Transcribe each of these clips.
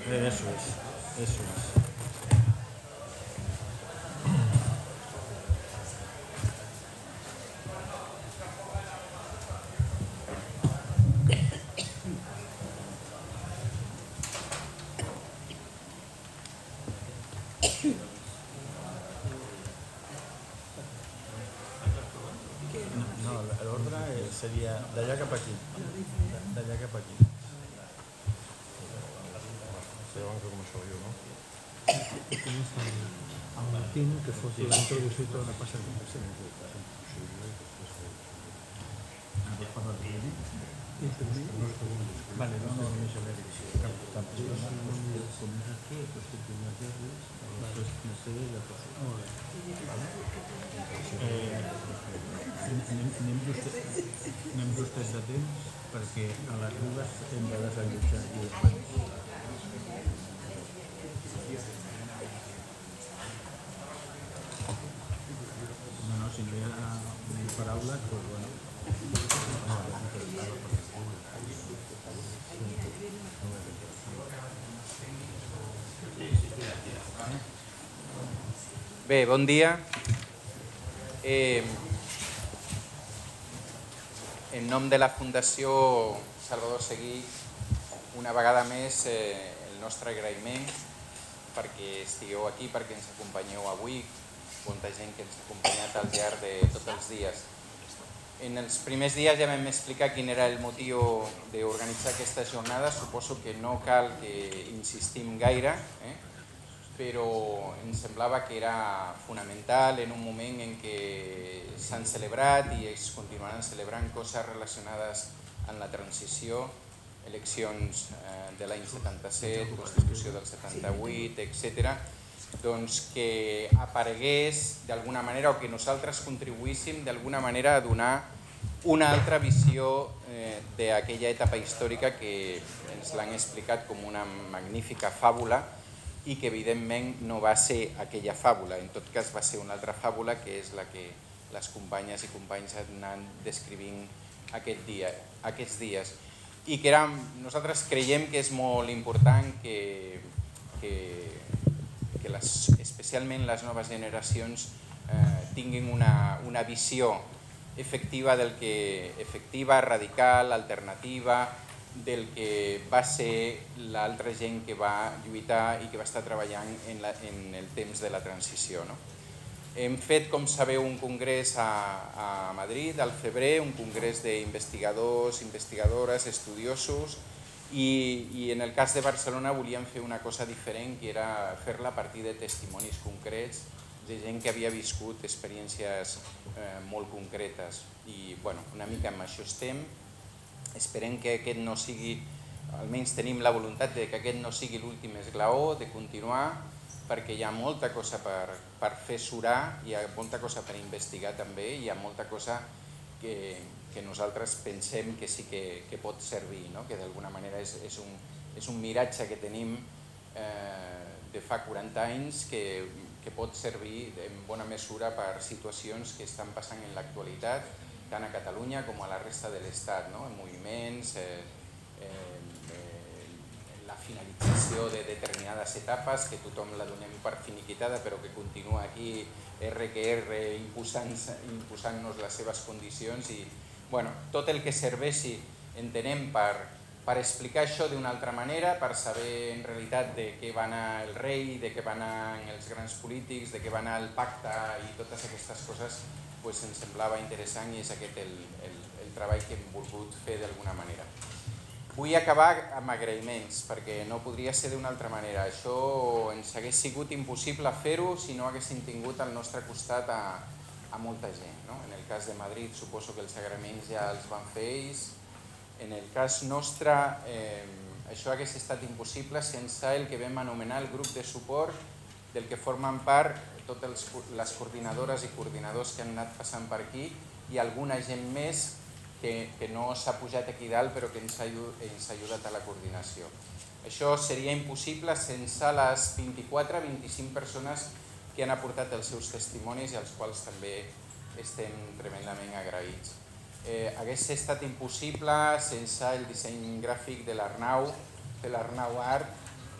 Eso es, eso es. No, l'ordre seria d'allà cap aquí. D'allà cap aquí. Sabeu com això jo, no? Martín, que fos l'introducció de la passa de Vale, no, més o menys. Anem justes de temps perquè a les dues hem de desallotjar i no, si no hi ha paraules, doncs bueno. Bé, bon dia. En nom de la Fundació Salvador Seguí, una vegada més el nostre agraïment perquè estigueu aquí, perquè ens acompanyeu avui, molta gent que ens ha acompanyat al llarg de tots els dies. En els primers dies ja vam explicar quin era el motiu d'organitzar aquesta jornada. Suposo que no cal que insistim gaire, però ens semblava que era fonamental en un moment en què s'han celebrat i es continuaran celebrant coses relacionades amb la transició, eleccions de l'any 77, Constitució del 78, etc., doncs que aparegués d'alguna manera o que nosaltres contribuíssim d'alguna manera a donar una altra visió d'aquella etapa històrica que ens l'han explicat com una magnífica fàbula i que evidentment no va ser aquella fàbula, en tot cas va ser una altra fàbula que és la que les companyes i companys han anat descrivint aquests dies i que nosaltres creiem que és molt important que especialment les noves generacions tinguin una visió efectiva, radical, alternativa, del que va ser l'altra gent que va lluitar i que va estar treballant en el temps de la transició. Hem fet, com sabeu, un congrés a Madrid al febrer, un congrés d'investigadors, investigadores, estudiosos, i en el cas de Barcelona volíem fer una cosa diferent, que era fer-la a partir de testimonis concrets de gent que havia viscut experiències molt concretes. I una mica amb això estem. Esperem que aquest no sigui, almenys tenim la voluntat que aquest no sigui l'últim esglaó, de continuar, perquè hi ha molta cosa per fer surar, hi ha molta cosa per investigar també, hi ha molta cosa que nosaltres pensem que sí que pot servir, que d'alguna manera és un miratge que tenim de fa 40 anys que pot servir en bona mesura per situacions que estan passant en l'actualitat, tant a Catalunya com a la resta de l'Estat, en moviments, la finalització de determinades etapes, que tothom la donem per finiquitada, però que continua aquí RQR imposant-nos les seves condicions i tot el que serveixi, entenem, per explicar això d'una altra manera, per saber en realitat de què va anar el rei, de què va anar els grans polítics, de què va anar el pacte i totes aquestes coses, ens semblava interessant i és aquest el treball que hem volgut fer d'alguna manera. Vull acabar amb agraïments, perquè no podria ser d'una altra manera. Això ens hagués sigut impossible fer-ho si no haguéssim tingut al nostre costat a molta gent. En el cas de Madrid suposo que els agraïments ja els van fer ells. En el cas nostre això hagués estat impossible sense el que vam anomenar el grup de suport del que formen part totes les coordinadores i coordinadors que han anat passant per aquí i alguna gent més que no s'ha pujat aquí dalt però que ens ha ajudat a la coordinació. Això seria impossible sense les 24-25 persones que han aportat els seus testimonis i als quals també estem tremendament agraïts. Hagués estat impossible sense el disseny gràfic de l'Arnau Art,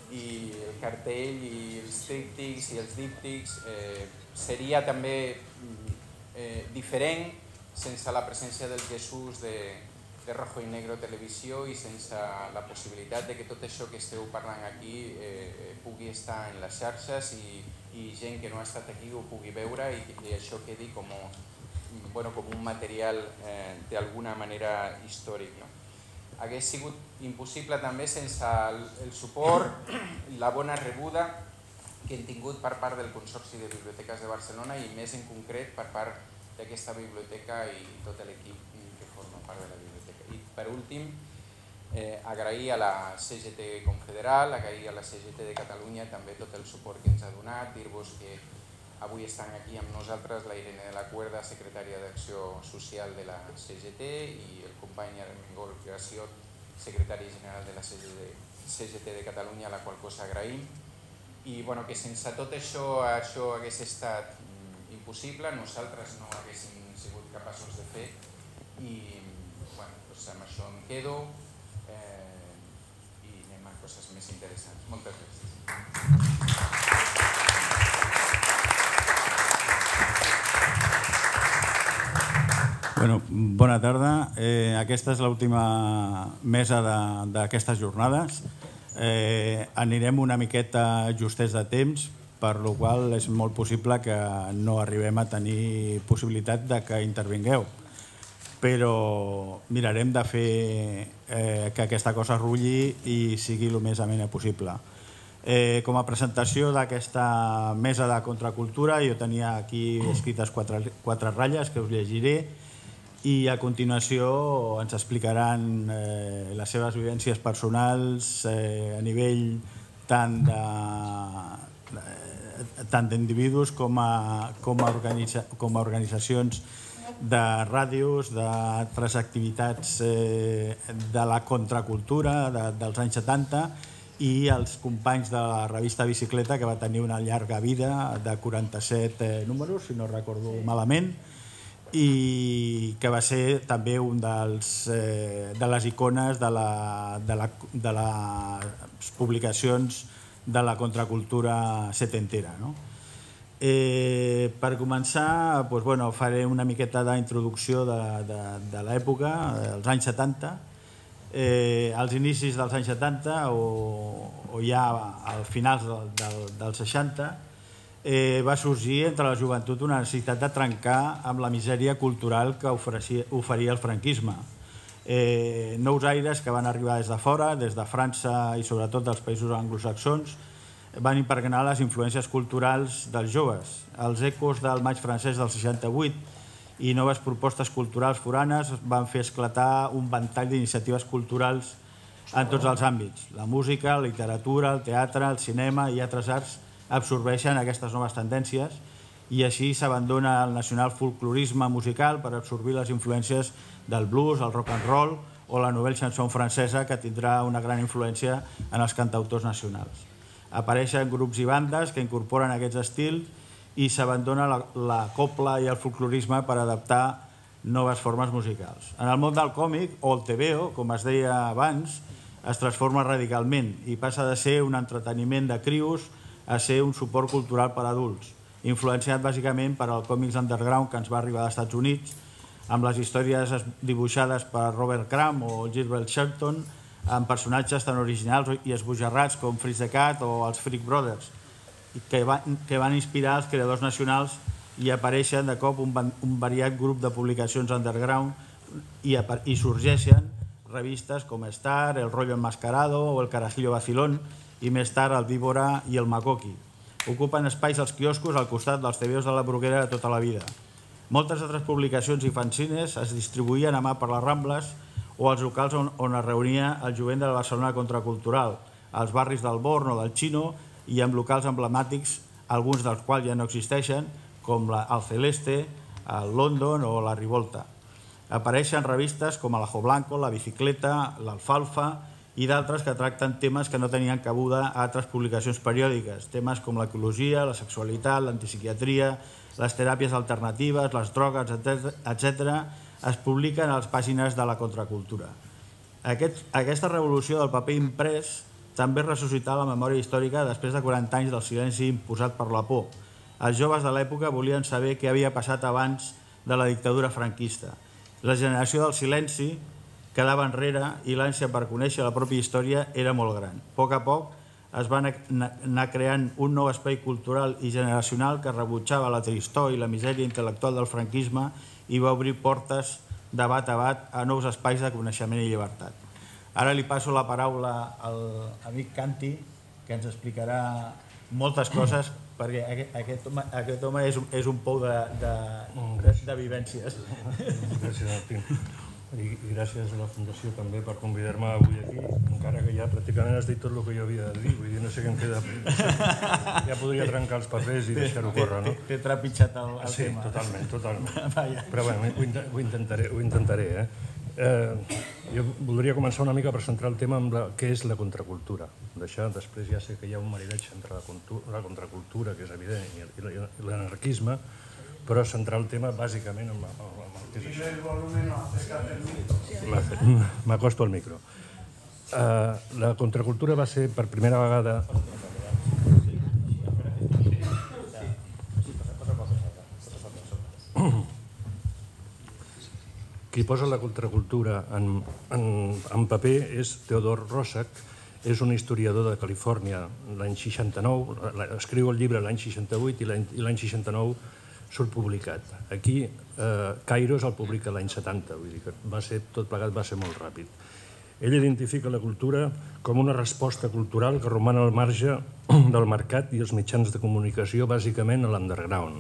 i el cartell i els tríptics i els díptics seria també diferent sense la presència del Jesús de Rojo i Negro Televisió i sense la possibilitat de que tot això que esteu parlant aquí pugui estar en les xarxes i gent que no ha estat aquí ho pugui veure i això quedi com un material d'alguna manera històric. Hagués sigut impossible també sense el suport, la bona rebuda que hem tingut per part del Consorci de Biblioteques de Barcelona i més en concret per part d'aquesta biblioteca i tot l'equip que forma part de la biblioteca. I per últim, agrair a la CGT Confederal, agrair a la CGT de Catalunya també tot el suport que ens ha donat, dir-vos que avui estan aquí amb nosaltres la Irene de la Cuerda, secretària d'Acció Social de la CGT, i el company Armengol Graciot, secretari general de la CGT de Catalunya, a la qual cosa agraïm. I que sense tot això hagués estat impossible, nosaltres no haguéssim sigut capaços de fer i amb això em quedo i anem a coses més interessants. Moltes gràcies. Bona tarda. Aquesta és l'última mesa d'aquestes jornades. Anirem una miqueta justets de temps, per la qual és molt possible que no arribem a tenir possibilitat de que intervingueu. Però mirarem de fer que aquesta cosa rulli i sigui el més amena possible. Com a presentació d'aquesta mesa de contracultura, jo tenia aquí escrites quatre ratlles que us llegiré i a continuació ens explicaran les seves vivències personals a nivell tant d'individus com a organitzacions de ràdios, d'altres activitats de la contracultura dels anys 70 i els companys de la revista Bicicleta, que va tenir una llarga vida de 47 números, si no recordo malament, i que va ser també un de les icones de les publicacions de la contracultura setentera. Per començar, faré una miqueta d'introducció de l'època, dels anys 70. Als inicis dels anys 70 o ja al finals dels 60 va sorgir entre la joventut una necessitat de trencar amb la misèria cultural que oferia el franquisme. Nous aires que van arribar des de fora, des de França i sobretot dels països anglosaxons, van impregnar les influències culturals dels joves. Els ecos del maig francès del 68 i noves propostes culturals foranes van fer esclatar un ventall d'iniciatives culturals en tots els àmbits. La música, la literatura, el teatre, el cinema i altres arts absorbeixen aquestes noves tendències i així s'abandona el nacional folclorisme musical per absorbir les influències del blues, el rock and roll o la nouvelle chanson francesa, que tindrà una gran influència en els cantautors nacionals. Apareixen grups i bandes que incorporen aquests estils i s'abandona la copla i el folclorisme per adaptar noves formes musicals. En el món del còmic, o el TVO, com es deia abans, es transforma radicalment i passa de ser un entreteniment de crios a ser un suport cultural per a adults, influenciat bàsicament per al còmics underground que ens va arribar als Estats Units, amb les històries dibuixades per Robert Crumb o Gilbert Shelton, amb personatges tan originals i esbojarrats com Fritz the Cat o els Freak Brothers, que van inspirar els creadors nacionals i apareixen de cop un variat grup de publicacions underground i sorgeixen revistes com Star, El Rollo Enmascarado o El Carajillo Vacilón i més tard el Víbora i el Macoqui. Ocupen espais als quioscos al costat dels TVOs de la Bruguera de tota la vida. Moltes altres publicacions i fanzines es distribuïen a mà per les Rambles o als locals on es reunia el jovent de la Barcelona contracultural, als barris del Born o del Chino i amb locals emblemàtics, alguns dels quals ja no existeixen, com el Celeste, el London o la Rivolta. Apareixen revistes com l'Ajo Blanco, la Bicicleta, l'Alfalfa i d'altres que tracten temes que no tenien cabuda a altres publicacions periòdiques, temes com l'ecologia, la sexualitat, l'antipsiquiatria, les teràpies alternatives, les drogues, etc., es publiquen a les pàgines de la contracultura. Aquesta revolució del paper imprès també ressuscitar la memòria històrica després de 40 anys del silenci imposat per la por. Els joves de l'època volien saber què havia passat abans de la dictadura franquista. La generació del silenci quedava enrere i l'ànsia per conèixer la pròpia història era molt gran. A poc es va anar creant un nou espai cultural i generacional que rebutjava la tristor i la misèria intel·lectual del franquisme i va obrir portes de bat a bat a nous espais de coneixement i llibertat. Ara li passo la paraula a l'amic Canti, que ens explicarà moltes coses, perquè aquest home és un pou de vivències. Gràcies, Martín. I gràcies a la Fundació també per convidar-me avui aquí, encara que ja pràcticament has dit tot el que jo havia de dir, vull dir, no sé què em queda. Ja podria trencar els papers i deixar-ho córrer, no? T'he trepitjat el tema. Sí, totalment. Però bé, ho intentaré. Jo voldria començar una mica per centrar el tema amb què és la contracultura. Després ja sé que hi ha un maridatge entre la contracultura, que és evident, i l'anarquisme, però centrar el tema bàsicament amb el que és això. M'acosto al micro. La contracultura va ser per primera vegada... Qui posa la contracultura en paper és Theodore Roszak, és un historiador de Califòrnia l'any 69, escriu el llibre l'any 68 i l'any 69 surt publicat. Aquí, Kairos el publica l'any 70, vull dir que tot plegat va ser molt ràpid. Ell identifica la cultura com una resposta cultural que roman al marge del mercat i els mitjans de comunicació, bàsicament a l'underground.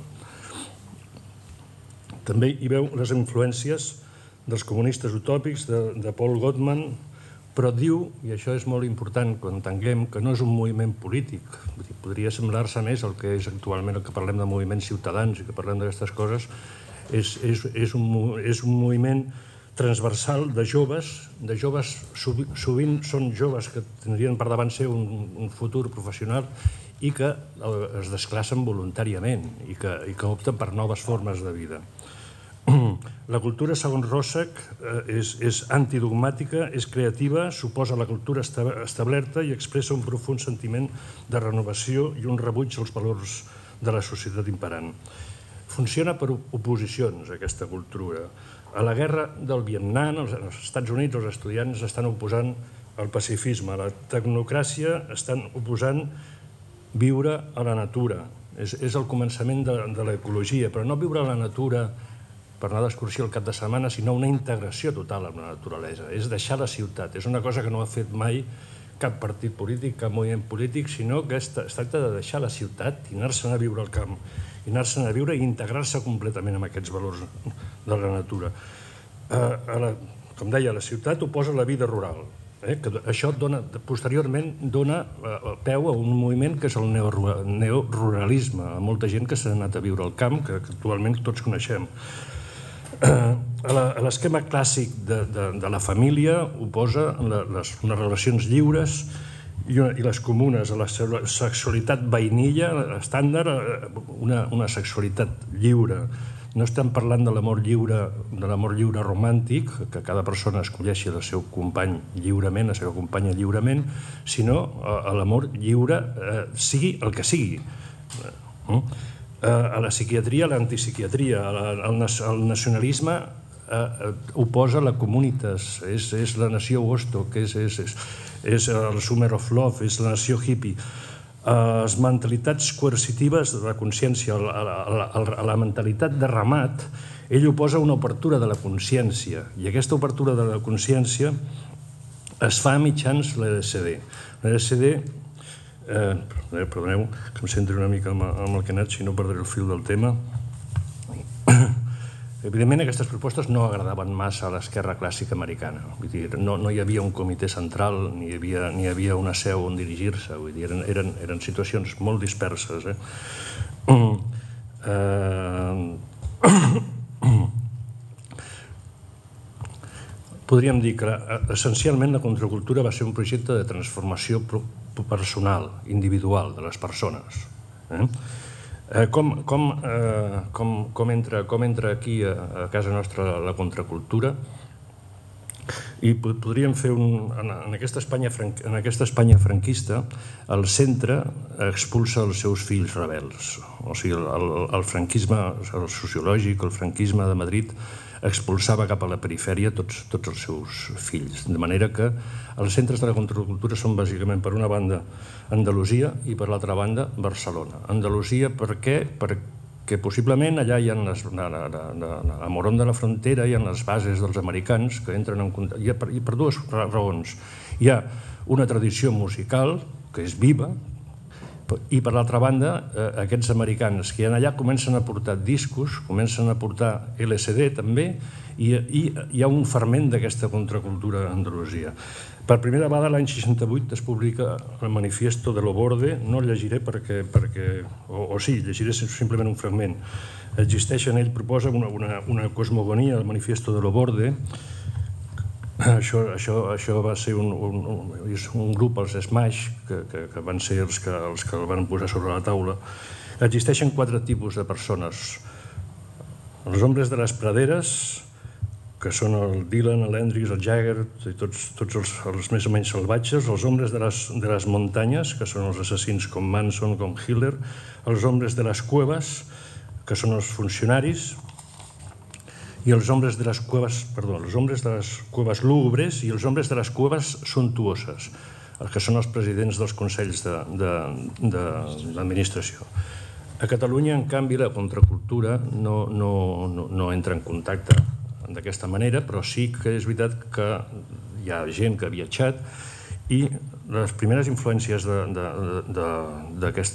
També hi veu les influències dels comunistes utòpics, de Paul Gottman, però diu, i això és molt important que entenguem, que no és un moviment polític. Podria semblar-se més el que és actualment el que parlem de moviments ciutadans i que parlem d'aquestes coses. És un moviment transversal de joves, sovint són joves que tindrien per davant ser un futur professional i que es desclassen voluntàriament i que opten per noves formes de vida. La cultura, segons Roszak, és antidogmàtica, és creativa, suposa la cultura establerta i expressa un profund sentiment de renovació i un rebuig als valors de la societat imperant. Funciona per oposicions, aquesta cultura. A la guerra del Vietnam, als Estats Units, els estudiants estan oposant al pacifisme. A la tecnocràcia estan oposant viure a la natura. És el començament de l'ecologia, però no viure a la natura per anar d'excursió al cap de setmana, sinó una integració total amb la naturalesa. És deixar la ciutat. És una cosa que no ha fet mai cap partit polític, cap moviment polític, sinó que es tracta de deixar la ciutat i anar-se'n a viure al camp, i anar-se'n a viure i integrar-se completament amb aquests valors de la natura. Com deia, la ciutat oposa la vida rural. Això posteriorment dona peu a un moviment que és el neoruralisme, a molta gent que s'ha anat a viure al camp, que actualment tots coneixem. L'esquema clàssic de la família oposa les relacions lliures i les comunes, a la sexualitat vainilla, estàndard, una sexualitat lliure. No estem parlant de l'amor lliure romàntic, que cada persona escolleixi el seu company lliurement, la seva companya lliurement, sinó l'amor lliure, sigui el que sigui. A la psiquiatria, a l'antipsiquiatria, el nacionalisme oposa la comunitas, és la nació Woodstock, és el Summer of Love, és la nació hippie. Les mentalitats coercitives de la consciència, a la mentalitat de ramat, ell oposa una obertura de la consciència, i aquesta obertura de la consciència es fa mitjans l'LSD. L'LSD, perdoneu, que em centri una mica amb el que he anat, si no perdré el fil del tema. Evidentment, aquestes propostes no agradaven massa a l'esquerra clàssica americana. No hi havia un comitè central, ni hi havia una seu on dirigir-se. Eren situacions molt disperses. Podríem dir que essencialment la contracultura va ser un projecte de transformació personal, individual, de les persones. Com entra aquí a casa nostra la contracultura? I podríem fer en aquesta Espanya franquista, el centre expulsa els seus fills rebels. O sigui, el franquisme sociològic, el franquisme de Madrid, expulsava cap a la perifèria tots els seus fills. De manera que els centres de la contracultura són bàsicament, per una banda, Andalusia i per l'altra banda, Barcelona. Andalusia, per què? Perquè possiblement allà hi ha a Morón de la Frontera hi ha les bases dels americans que entren en contacte, i per dues raons. Hi ha una tradició musical que és viva, i per l'altra banda aquests americans que hi ha allà comencen a portar discos, comencen a portar LSD també, i hi ha un ferment d'aquesta contracultura a Andalusia. Per primera vegada l'any 68 es publica el Manifiesto de Loborde, no el llegiré o sí, llegiré simplement un fragment. Existeix en ell, proposa una cosmogonia del Manifiesto de Loborde. Això va ser un grup, els Smash, que van ser els que el van posar sobre la taula. Existeixen 4 tipus de persones. Els hombres de les praderes, que són el Dylan, l'Hendrix, el Jagger, i tots els més o menys salvatges, els hombres de les muntanyes, que són els assassins com Manson, com Hitler, els hombres de les cueves, que són els funcionaris, i els hombres de les cueves lúgubres i els hombres de les cueves suntuoses, que són els presidents dels consells d'administració. A Catalunya, en canvi, la contracultura no entra en contacte d'aquesta manera, però sí que és veritat que hi ha gent que ha viatjat i les primeres influències dels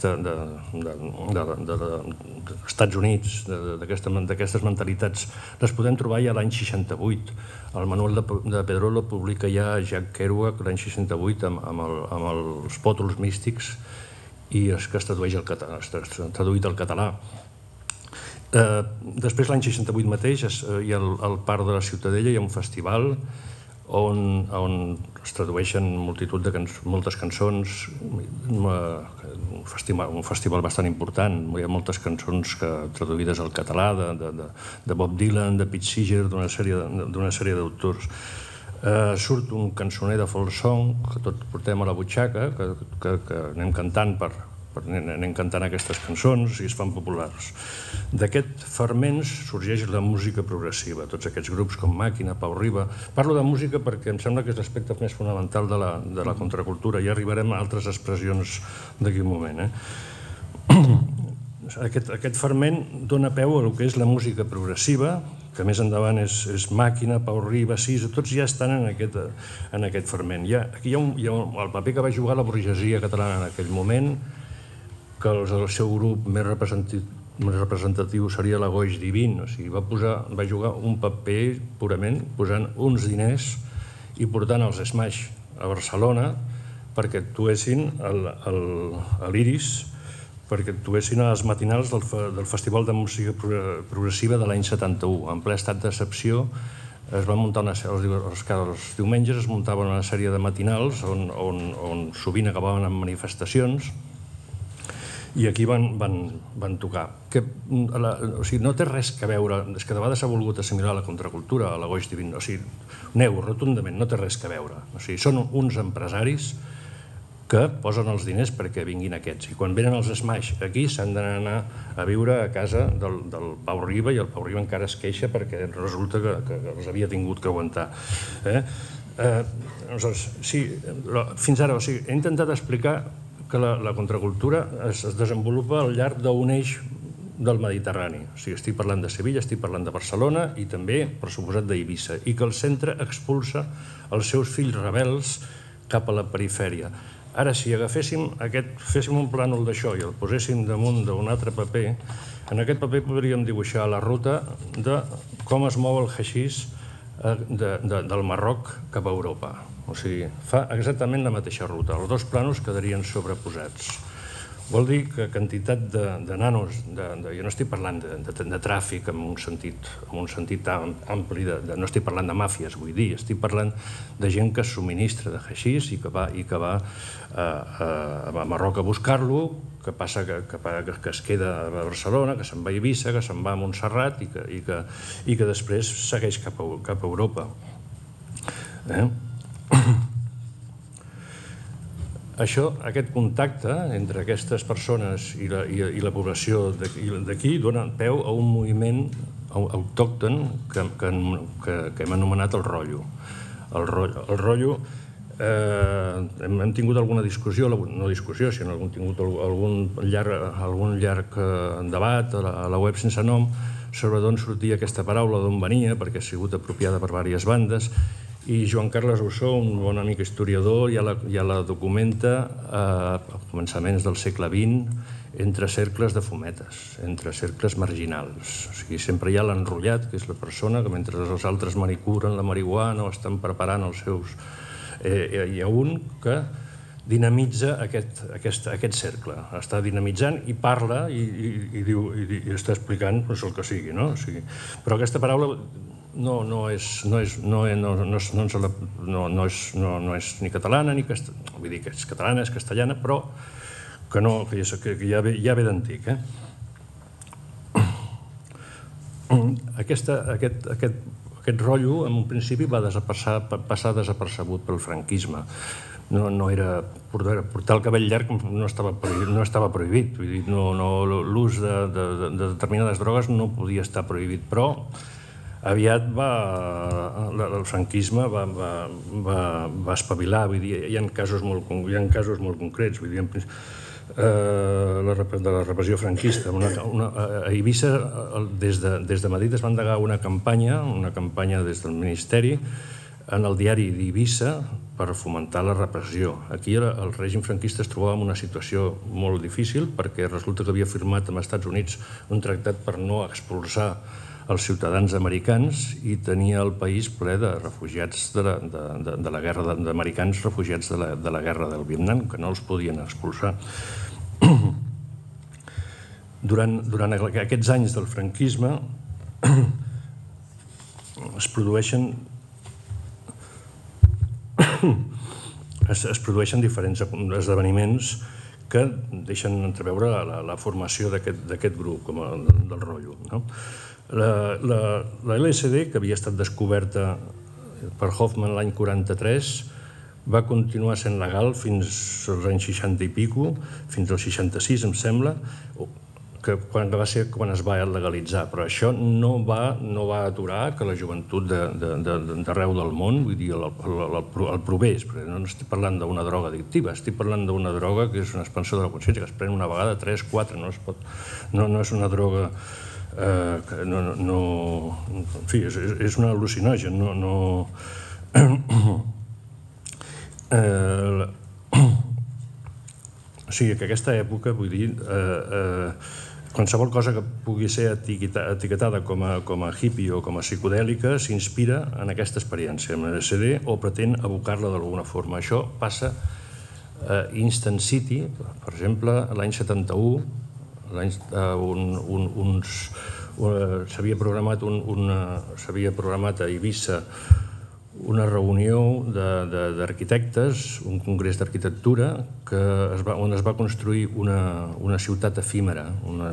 Estats Units, d'aquestes mentalitats, les podem trobar ja l'any 68. El manual de Pedrolo publica ja Jack Kerouac l'any 68 amb els pòtols místics i que es traduït al català. Després, l'any 68 mateix, hi ha al Parc de la Ciutadella, hi ha un festival on es tradueixen moltes cançons, un festival bastant important. Hi ha moltes cançons traduïdes al català, de Bob Dylan, de Pete Seeger, d'una sèrie d'autors. Surt un cançoner de folk song que tots portem a la butxaca, que anem cantant aquestes cançons i es fan populars. D'aquest ferment sorgeix la música progressiva, tots aquests grups com Màquina, Pau Riba. Parlo de música perquè em sembla que és l'aspecte més fonamental de la contracultura. Ja arribarem a altres expressions d'aquí un moment. Aquest ferment dona peu a el que és la música progressiva, que més endavant és Màquina, Pau Riba, Sisa, tots ja estan en aquest ferment. Aquí hi ha el paper que va jugar la burgesia catalana en aquell moment, que el seu grup més representatiu seria la Goix Divin. O sigui, va jugar un paper purament posant uns diners i portant els Smash a Barcelona perquè actuessin a l'Iris, perquè actuessin a les matinals del Festival de Música Progressiva de l'any 71. En ple estat d'excepció es van muntar els diumenges es muntaven una sèrie de matinals on sovint acabaven amb manifestacions i aquí van tocar. O sigui, no té res a veure, és que de vegades s'ha volgut assimilar la contracultura a la Goix Divin. O sigui, nego rotundament, no té res a veure. O sigui, són uns empresaris que posen els diners perquè vinguin aquests. I quan venen els Smash aquí s'han d'anar a viure a casa del Pau Riba i el Pau Riba encara es queixa perquè resulta que els havia tingut que aguantar. Fins ara, he intentat explicar que la contracultura es desenvolupa al llarg d'un eix del Mediterrani. O sigui, estic parlant de Sevilla, estic parlant de Barcelona i també, per suposat, d'Eivissa, i que el centre expulsa els seus fills rebels cap a la perifèria. Ara, si féssim un plànol d'això i el poséssim damunt d'un altre paper, en aquest paper podríem dibuixar la ruta de com es mou el haixís del Marroc cap a Europa. O sigui, fa exactament la mateixa ruta. Els dos plànols quedarien sobreposats. Vol dir que quantitat de nanos, jo no estic parlant de tràfic en un sentit ampli, no estic parlant de màfies, vull dir, estic parlant de gent que es subministra de haixís i que va a Marroc a buscar-lo, que es queda a Barcelona, que se'n va a Eivissa, que se'n va a Montserrat i que després segueix cap a Europa. Aquest contacte entre aquestes persones i la població d'aquí dona peu a un moviment autòcton que hem anomenat el rotllo. El rotllo, hem tingut alguna discussió, no discussió, sinó hem tingut algun llarg debat a la web sense nom sobre d'on sortia aquesta paraula, d'on venia, perquè ha sigut apropiada per diverses bandes, i Joan Carles Ossó, un bon amic historiador, ja la documenta a començaments del segle XX entre cercles de fumetes, entre cercles marginals. O sigui, sempre hi ha l'enrotllat, que és la persona que mentre els altres manicuren la marihuana o estan preparant els seus... Hi ha un que dinamitza aquest cercle, està dinamitzant i parla i està explicant el que sigui, no? Però aquesta paraula no és ni catalana ni castellana, vull dir que és catalana, és castellana, però que ja ve d'antic. Aquest rotllo, en un principi, va passar desapercebut pel franquisme. Portar el cabell llarg no estava prohibit, l'ús de determinades drogues no podia estar prohibit, però aviat el franquisme va espavilar, hi ha casos molt concrets, de la repressió franquista. A Eivissa, des de Madrid es va endegar una campanya des del Ministeri en el diari d'Eivissa per fomentar la repressió. Aquí el règim franquista es trobava en una situació molt difícil perquè resulta que havia firmat amb els Estats Units un tractat per no expulsar els ciutadans americans i tenia el país ple de refugiats de la guerra, d'americans refugiats de la guerra del Vietnam, que no els podien expulsar. Durant aquests anys del franquisme es produeixen diferents esdeveniments que deixen entreveure la formació d'aquest grup, com del rotllo. La LSD, que havia estat descoberta per Hoffman l'any 43, va continuar sent legal fins als anys 60 i pico, fins al 66, em sembla, quan va ser quan es va legalitzar. Però això no va aturar que la joventut d'arreu del món, vull dir, el provés, perquè no estic parlant d'una droga addictiva, estic parlant d'una droga que és una expansió de la consciència, que es pren una vegada, 3, 4, no és una droga... En fi, és un al·lucinogen, o sigui que aquesta època, vull dir, qualsevol cosa que pugui ser etiquetada com a hippie o com a psicodèlica s'inspira en aquesta experiència amb LSD o pretén abocar-la d'alguna forma. Això passa a Instant City, per exemple, l'any 71, s'havia programat a Eivissa una reunió d'arquitectes, un congrés d'arquitectura, on es va construir una ciutat efímera.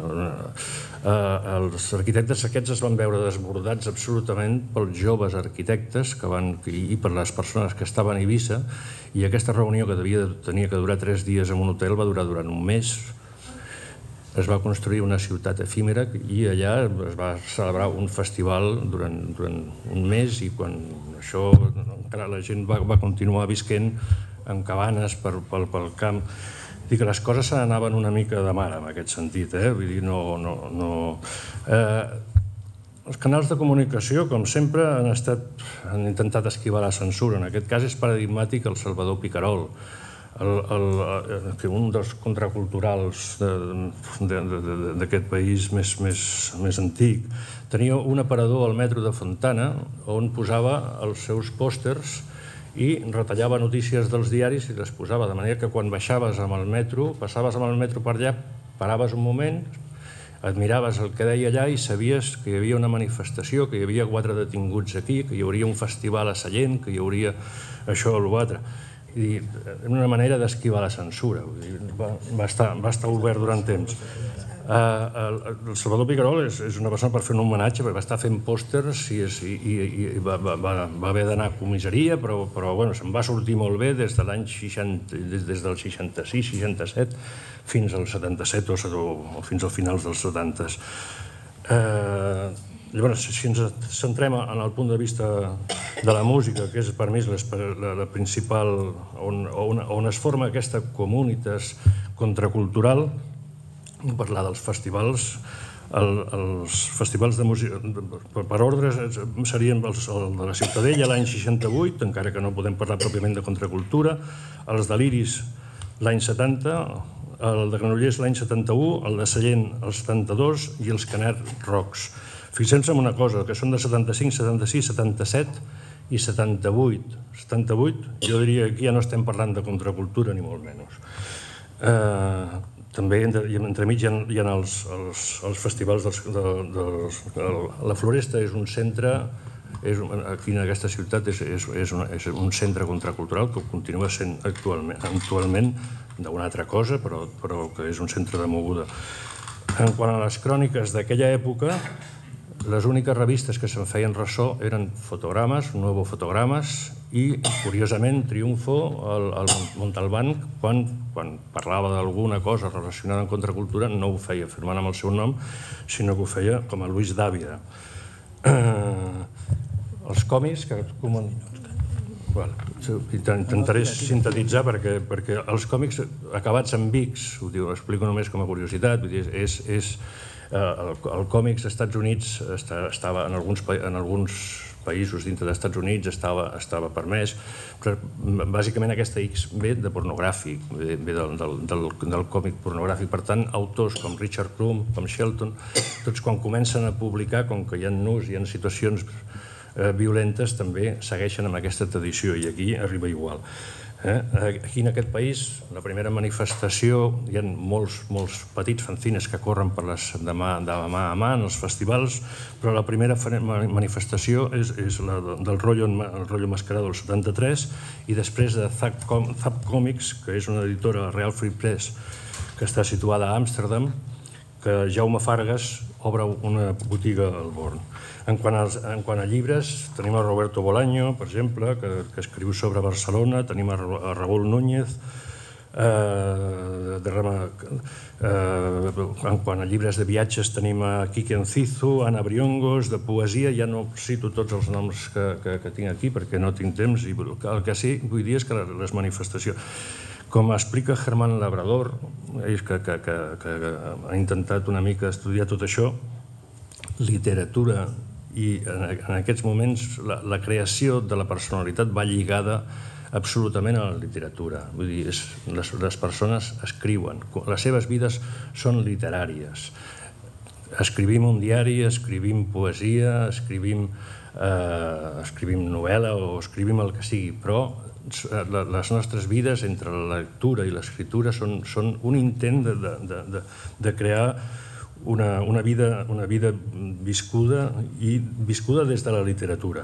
Els arquitectes aquests es van veure desbordats absolutament pels joves arquitectes i per les persones que estaven a Eivissa, i aquesta reunió, que tenia que durar 3 dies en un hotel, va durar durant un mes. Es va construir una ciutat efímera i allà es va celebrar un festival durant un mes, i quan això encara la gent va continuar visquent en cabanes pel camp. Dic que les coses se n'anaven una mica de mare en aquest sentit, vull dir, els canals de comunicació, com sempre, han intentat esquivar la censura. En aquest cas és paradigmàtic el Salvador Picarol, un dels contraculturals d'aquest país més antic. Tenia un aparador al metro de Fontana on posava els seus pòsters i retallava notícies dels diaris i les posava, de manera que quan baixaves amb el metro, passaves amb el metro per allà, paraves un moment, admiraves el que deia allà i sabies que hi havia una manifestació, que hi havia 4 detinguts aquí, que hi hauria un festival a Sallent, que hi hauria això o l'altre. Una manera d'esquivar la censura. Va estar obert durant temps. El Salvador Picarol és una persona per fer un homenatge, perquè va estar fent pòsters i va haver d'anar a comissaria, però se'n va sortir molt bé des del 66-67 fins al 77 o fins al finals dels 70. Llavors, si ens centrem en el punt de vista de la música, que és per mi la principal, on es forma aquesta comunitas contracultural, parlar dels festivals. Els festivals de música, per ordre, serien el de la Ciutadella l'any 68, encara que no podem parlar pròpiament de contracultura, els de l'Iris l'any 70, el de Granollers l'any 71, el de Sallent el 72 i els Canet Rocks. Fixem-se en una cosa, que són de 75, 76, 77 i 78. 78, jo diria que aquí ja no estem parlant de contracultura ni molt menys. També entremig hi ha els festivals. La Floresta és un centre, aquí en aquesta ciutat és un centre contracultural que continua sent actualment d'una altra cosa, però que és un centre de moguda. En quant a les cròniques d'aquella època, les úniques revistes que se'n feien ressò eren Fotogrames, Nuevo Fotogrames i, curiosament, Triunfo, el Montalbán, quan parlava d'alguna cosa relacionada amb contracultura, no ho feia firmant amb el seu nom, sinó que ho feia com a Luis Dávila. Els còmics, que intentaré sintetitzar perquè els còmics acabats en X, ho explico només com a curiositat, el còmics als Estats Units estava en alguns països dintre dels Estats Units estava permès, però bàsicament aquesta X ve de pornogràfic, ve del còmic pornogràfic. Per tant, autors com Richard Crum, com Shelton, tots quan comencen a publicar, com que hi ha nus, hi ha situacions violentes, també segueixen amb aquesta tradició i aquí arriba igual. Aquí en aquest país, la primera manifestació, hi ha molts petits fanzines que corren de mà a mà en els festivals, però la primera manifestació és la del Rollo Mascarado del 73 i després de Zap Comics, que és una editora Real Free Press que està situada a Amsterdam, que Jaume Fargas obre una botiga al Born. En quant a llibres, tenim a Roberto Bolaño, per exemple, que escriu sobre Barcelona, tenim a Raúl Núñez. En quant a llibres de viatges, tenim a Quique Enciso, Ana Briongos, de poesia, ja no cito tots els noms que tinc aquí perquè no tinc temps, i el que sí vull dir és que les manifestacions, com explica Germán Labrador, que ha intentat una mica estudiar tot això, literatura, i en aquests moments la creació de la personalitat va lligada absolutament a la literatura. Vull dir, les persones escriuen, les seves vides són literàries. Escrivim un diari, escrivim poesia, escrivim novel·la o escrivim el que sigui, però les nostres vides entre la lectura i l'escriptura són un intent de crear una vida viscuda i viscuda des de la literatura.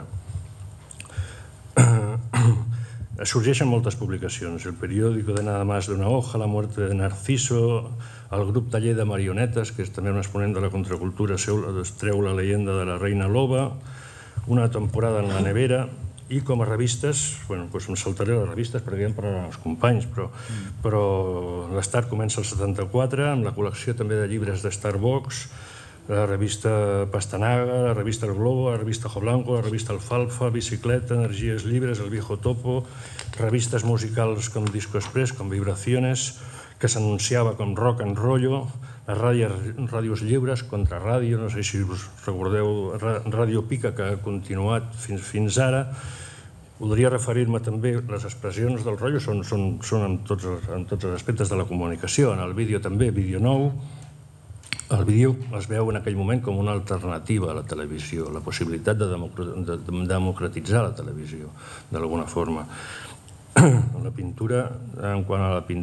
Sorgeixen moltes publicacions, el periòdico de Nada más de una hoja, La muerte de Narciso, el grup Taller de Marionetes, que és també un exponent de la contracultura, es treu La leyenda de la reina loba, Una temporada en la nevera, i com a revistes, em saltaré les revistes perquè ja en parlaran els companys, però l'Estat comença el 74 amb la col·lecció també de llibres de Starbucks, la revista Pastanaga, la revista El Globo, la revista Ojo Blanco, la revista Alfalfa, Bicicleta, Energías Libres, El Viejo Topo, revistes musicals com Disco Express, com Vibraciones, que s'anunciava com Rock and Rollo, les ràdios lliures, Contraràdio, no sé si us recordeu, Ràdio Pica, que ha continuat fins ara. Voldria referir-me també, les expressions del rotllo són en tots els aspectes de la comunicació, en el vídeo també, Vídeo Nou. El vídeo es veu en aquell moment com una alternativa a la televisió, la possibilitat de democratitzar la televisió, d'alguna forma. La pintura, en quant a la pintura,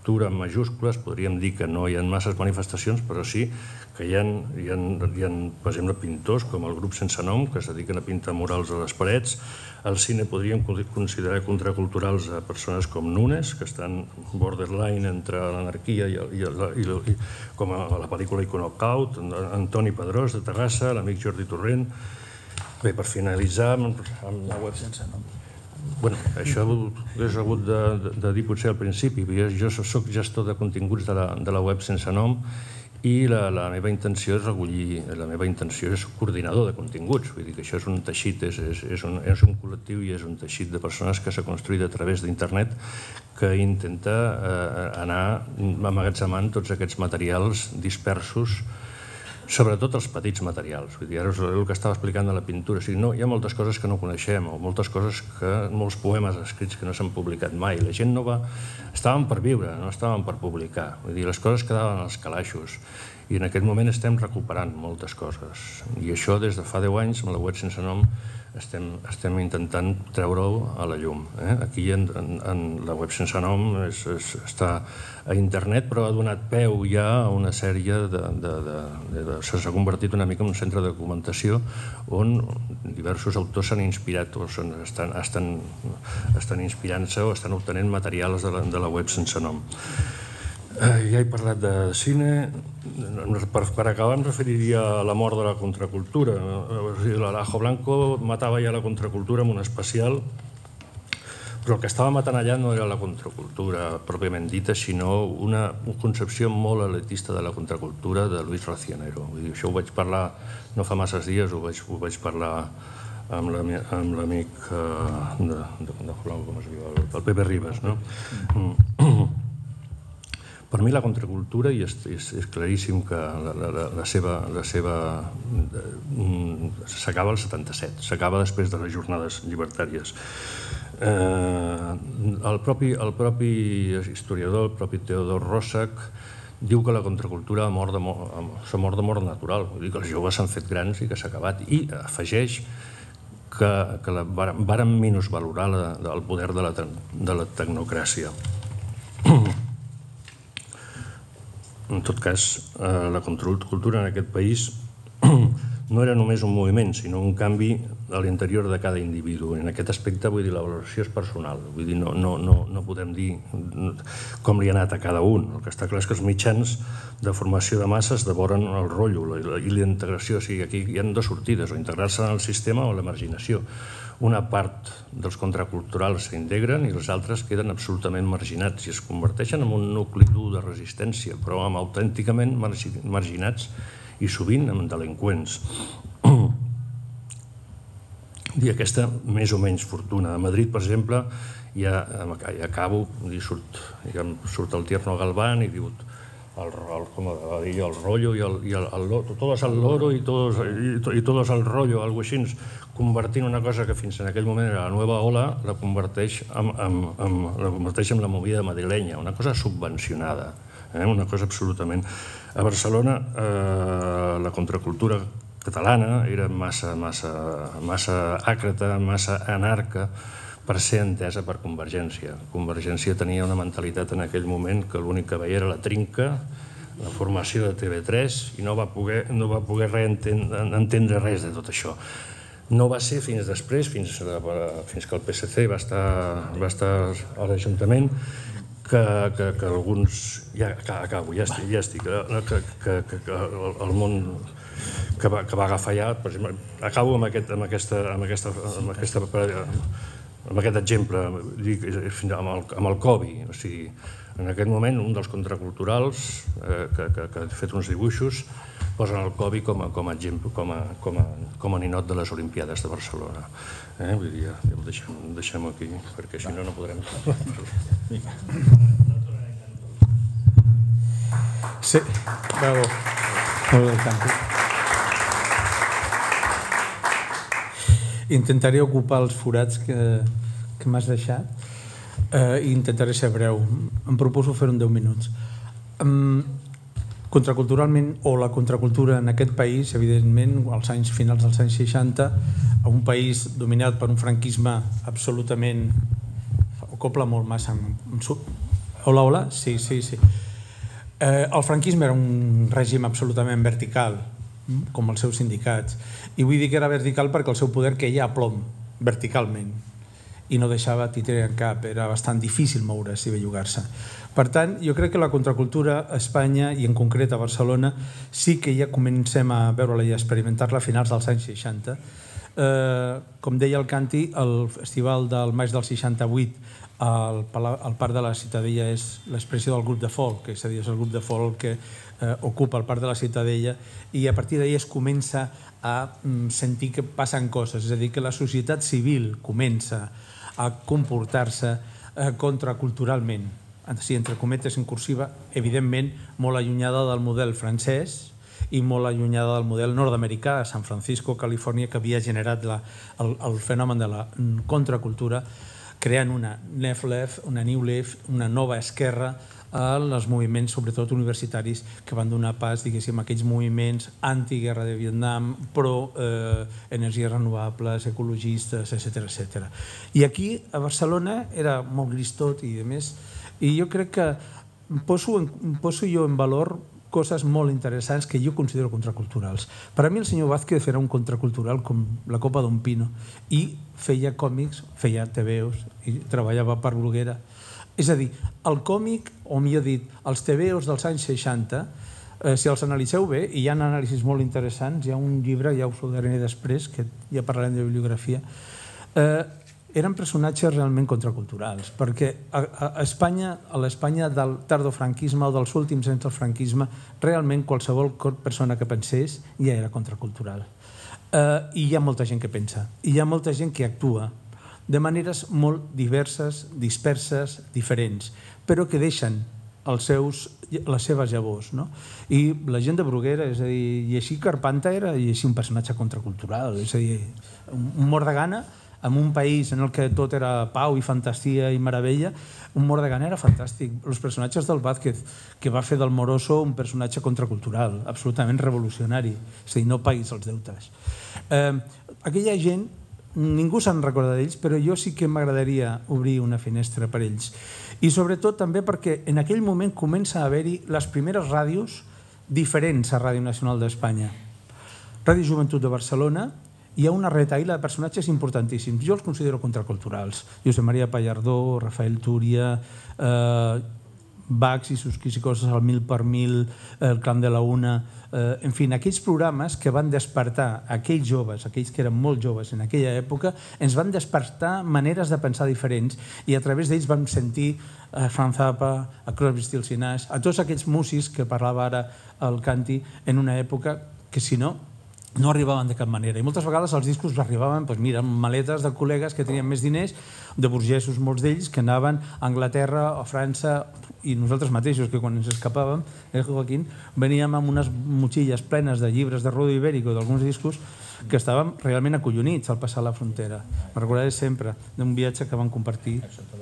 contracultura en majúscules, podríem dir que no hi ha masses manifestacions, però sí que hi ha, per exemple, pintors com el grup Sense Nom, que es dediquen a pintar murals a les parets. Al cine podríem considerar contraculturals a persones com Nunes, que estan borderline entre l'anarquia com a la pel·lícula Iconocaut, Antoni Pedrós de Terrassa, l'amic Jordi Torrent. Bé, per finalitzar, amb la web Sense Nom. Bueno, això ho hagués hagut de dir potser al principi. Jo soc gestor de continguts de la web Sense Nom i la meva intenció és recollir, la meva intenció és coordinador de continguts. Vull dir que això és un teixit, és un col·lectiu i és un teixit de persones que s'ha construït a través d'internet que intenta anar emmagatzemant tots aquests materials dispersos, sobretot els petits materials. Vull dir, ara és el que estava explicant de la pintura. O sigui, hi ha moltes coses que no coneixem o moltes coses molts poemes escrits que no s'han publicat mai. La gent no va... Estaven per viure, no estaven per publicar. Vull dir, les coses quedaven als calaixos. I en aquest moment estem recuperant moltes coses. I això des de fa 10 anys, amb la web Sense Nom, estem intentant treure-ho a la llum. Aquí en la web Sense Nom està a internet, però ha donat peu ja a una sèrie s'ha convertit una mica en un centre de documentació on diversos autors s'han inspirat o estan inspirant-se o estan obtenint materials de la web Sense Nom. Ja he parlat de cine. Per acabar em referiria a la mort de la contracultura. L'Ajo Blanco matava ja la contracultura amb un especial, però el que estava matant allà no era la contracultura pròpiament dita, sinó una concepció molt elitista de la contracultura de Luis Racianero. Això ho vaig parlar no fa masses dies, ho vaig parlar amb l'amic de Blanco, com es diu, el Pepe Ribas. Per mi la contracultura, i és claríssim que la seva s'acaba el 77, s'acaba després de les jornades llibertàries. El propi historiador, el propi Teodor Rossack, diu que la contracultura s'ha mort de mort natural, vull dir que els joves s'han fet grans i que s'ha acabat, i afegeix que varen minusvalorar el poder de la tecnocràcia. En tot cas, la contracultura en aquest país no era només un moviment, sinó un canvi a l'interior de cada individu. En aquest aspecte, vull dir, la valoració és personal. Vull dir, no podem dir com li ha anat a cada un. El que està clar és que els mitjans de formació de masses devoren el rotllo i la integració. O sigui, aquí hi ha dues sortides, o integrar-se en el sistema o la marginació. Una part dels contraculturals s'integren i els altres queden absolutament marginats i es converteixen en un nucli dur de resistència, però autènticament marginats i sovint amb delinqüents. I aquesta més o menys fortuna. A Madrid, per exemple, ja acabo, surt el Tierno Galván i diu el rollo y todos al loro y todos al rollo, algo així, convertint una cosa que fins en aquell moment era la nova ola, la converteix en la movida madrilenya, una cosa subvencionada, una cosa absolutament... A Barcelona la contracultura catalana era massa àcrata, massa anarca per ser entesa per Convergència. Convergència tenia una mentalitat en aquell moment que l'únic que veia era la trinca, la formació de TV3 i no va poder entendre res de tot això. No va ser fins després, fins que el PSC va estar a l'Ajuntament, que alguns... Ja acabo, ja estic. Que el món que va agafar ja... Acabo amb aquest exemple, amb el Covi. O sigui, en aquest moment, un dels contraculturals que ha fet uns dibuixos posen el Covi com a exemple, com a ninot de les Olimpiades de Barcelona. Vull dir, ja ho deixem aquí, perquè si no, no podrem... Sí, bravo. Molt bé, Campi. Intentaré ocupar els forats que m'has deixat i intentaré ser breu. Em proposo fer-ho en 10 minuts. Contraculturalment, o la contracultura en aquest país, evidentment, als finals dels anys 60, a un país dominat per un franquisme absolutament... Ho copla molt massa. Hola, hola. Sí. El franquisme era un règim absolutament vertical, com els seus sindicats. I vull dir que era vertical perquè el seu poder queia a plom, verticalment, i no deixava titrer en cap. Era bastant difícil moure's i bellugar-se. Per tant, jo crec que la contracultura a Espanya, i en concret a Barcelona, sí que ja comencem a veure-la i a experimentar-la a finals dels anys 60. Com deia el Canti, el festival del maig del 68 al Parc de la Ciutadella és l'expressió del grup de folk, és a dir, és el grup de folk que ocupa el Parc de la Ciutadella, i a partir d'ahir es comença a sentir que passen coses, és a dir, que la societat civil comença a comportar-se contraculturalment, entre cometes en cursiva, evidentment molt allunyada del model francès i molt allunyada del model nord-americà, San Francisco, Califòrnia, que havia generat el fenomen de la contracultura, creant una New Left, una nova esquerra als moviments, sobretot universitaris, que van donar pas, diguéssim, a aquells moviments anti-guerra de Vietnam, pro-energies renovables, ecologistes, etc. I aquí, a Barcelona, era molt gris tot i demés, i jo crec que poso jo en valor coses molt interessants que jo considero contraculturals. Per a mi el senyor Vázquez era un contracultural com la copa d'un pino, i feia còmics, feia tebeos i treballava per Bruguera. És a dir, el còmic, o millor dit, els tebeos dels anys 60, si els analitzeu bé, i hi ha anàlisis molt interessants, hi ha un llibre, ja us ho daré després, que ja parlarem de bibliografia, eren personatges realment contraculturals, perquè a l'Espanya del tardofranquisme o dels últims anys del franquisme, realment qualsevol persona que pensés ja era contracultural. I hi ha molta gent que pensa, i hi ha molta gent que actua de maneres molt diverses, disperses, diferents, però que deixen les seves llavors. I la gent de Bruguera, és a dir, i així Carpanta era un personatge contracultural, és a dir, un mort de gana, en un país en el que tot era pau i fantasia i meravella, un mort de gana era fantàstic. Els personatges del Vázquez, que va fer del Moroso un personatge contracultural, absolutament revolucionari, és a dir, no paguis els deutes. Aquella gent, ningú se'n recorda d'ells, però jo sí que m'agradaria obrir una finestra per ells. I sobretot també perquè en aquell moment comença a haver-hi les primeres ràdios diferents a Ràdio Nacional d'Espanya. Ràdio Joventut de Barcelona, hi ha una retaïla de personatges importantíssims. Jo els considero contraculturals. Josep Maria Pallardó, Rafael Túria, Bax i sus coses, el 1000 per 1000, el Clan de la Una, en fi, aquells programes que van despertar aquells joves, aquells que eren molt joves en aquella època, ens van despertar maneres de pensar diferents, i a través d'ells vam sentir a Frank Zappa, a Crosby, Stills i Nash, a tots aquells músics que parlava ara el Canti, en una època que, si no arribaven de cap manera. I moltes vegades els discos arribaven amb maletes de col·legues que tenien més diners, de burgesos, molts d'ells, que anaven a Anglaterra, a França, i nosaltres mateixos, que quan ens escapàvem, Joaquín, veníem amb unes motxilles plenes de llibres de Rodo Ibérico, d'alguns discos, que estàvem realment acollonits al passar la frontera. Me'n recordaré sempre d'un viatge que vam compartir.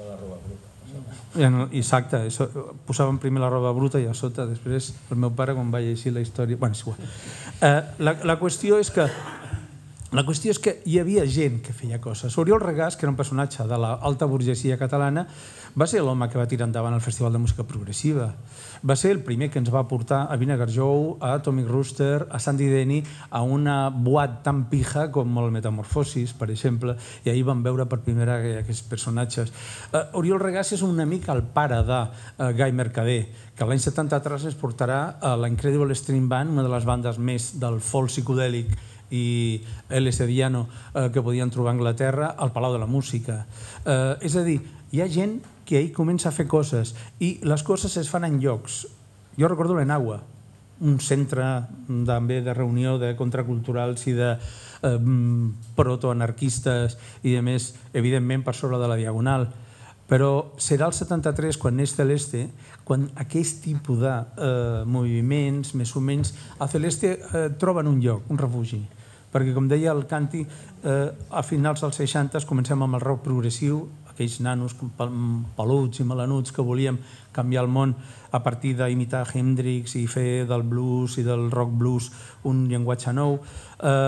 Exacte, posàvem primer la roba bruta i a sota, després el meu pare quan va llegir la història... Bé, és igual. La qüestió és que hi havia gent que feia coses. Oriol Regàs, que era un personatge de l'alta burgesia catalana, va ser l'home que va tirar endavant el Festival de Música Progressiva. Va ser el primer que ens va portar a Vinegar Joe, a Atomic Rooster, a Sandy Denny, a una boat tan pija com el Metamorfosis, per exemple, i ahir vam veure per primera aquests personatges. Oriol Regàs és una mica el pare de Gai Mercader, que l'any 73 es portarà a la Incredible String Band, una de les bandes més del folk psicodèlic i LSD-iano que podien trobar a Anglaterra, al Palau de la Música. És a dir, hi ha gent que ahir comença a fer coses, i les coses es fan en llocs. Jo recordo l'Enagua, un centre també de reunió de contraculturals i de protoanarquistes i de més, evidentment per sobre de la Diagonal. Però serà el 73, quan neix Celeste, quan aquest tipus de moviments, més o menys, a Celeste troben un lloc, un refugi. Perquè, com deia el Canti, a finals dels 60 comencem amb el rock progressiu, aquells nanos peluts i melanuts que volíem canviar el món a partir d'imitar Hendrix i fer del blues i del rock blues un llenguatge nou.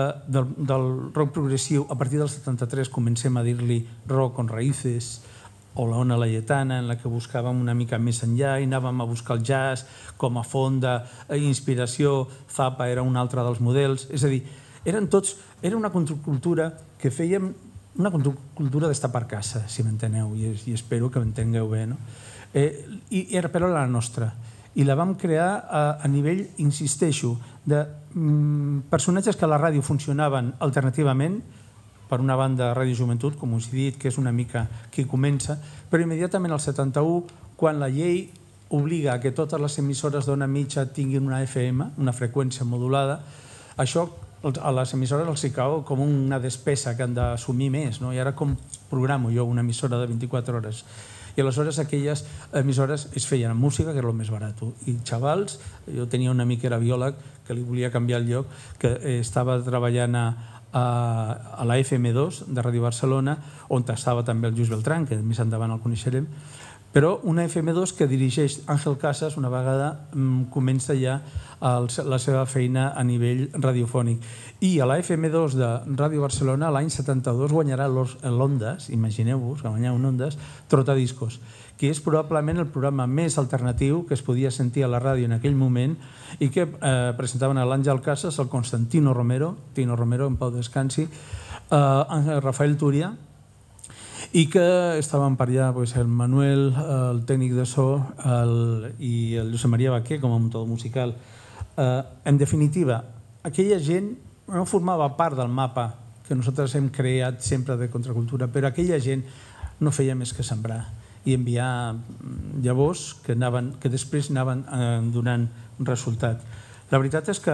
Del rock progressiu, a partir del 73 comencem a dir-li rock con raïces, o la Ona Laietana, en la que buscàvem una mica més enllà i anàvem a buscar el jazz com a font d'inspiració. Zappa era un altre dels models. És a dir, era una contracultura que fèiem, una contracultura d'estar per casa, si m'enteneu, i espero que m'entengueu bé, no? I era però la nostra. I la vam crear a nivell, insisteixo, de personatges que a la ràdio funcionaven alternativament. Per una banda, Ràdio Joventut, com us he dit, que és una mica qui comença, però immediatament al 71, quan la llei obliga que totes les emissores d'ona mitja tinguin una FM, una freqüència modulada, això a les emissores els hi cau com una despesa que han d'assumir més, no? I ara com programo jo una emissora de 24 hores? I aleshores aquelles emissores es feien amb música, que era el més barat. I xavals, jo tenia un amic que era biòleg, que li volia canviar el lloc, que estava treballant a la FM2 de Ràdio Barcelona, on estava també el Lluís Beltrán, que més endavant el coneixerem, però una FM2 que dirigeix Àngel Casas una vegada comença ja la seva feina a nivell radiofònic. I a la FM2 de Ràdio Barcelona l'any 72 guanyarà l'Ondes, imagineu-vos, que guanyava un Ondes, Trotadiscos, que és probablement el programa més alternatiu que es podia sentir a la ràdio en aquell moment i que presentaven l'Àngel Casas, el Constantino Romero, Tino Romero, en pau descansi, Rafael Túria, i que estaven per allà el Manuel, el tècnic de so, i el Josep Maria Baquer com a muntador musical. En definitiva, aquella gent no formava part del mapa que nosaltres hem creat sempre de contracultura, però aquella gent no feia més que sembrar i enviar llavors que després anaven donant un resultat. La veritat és que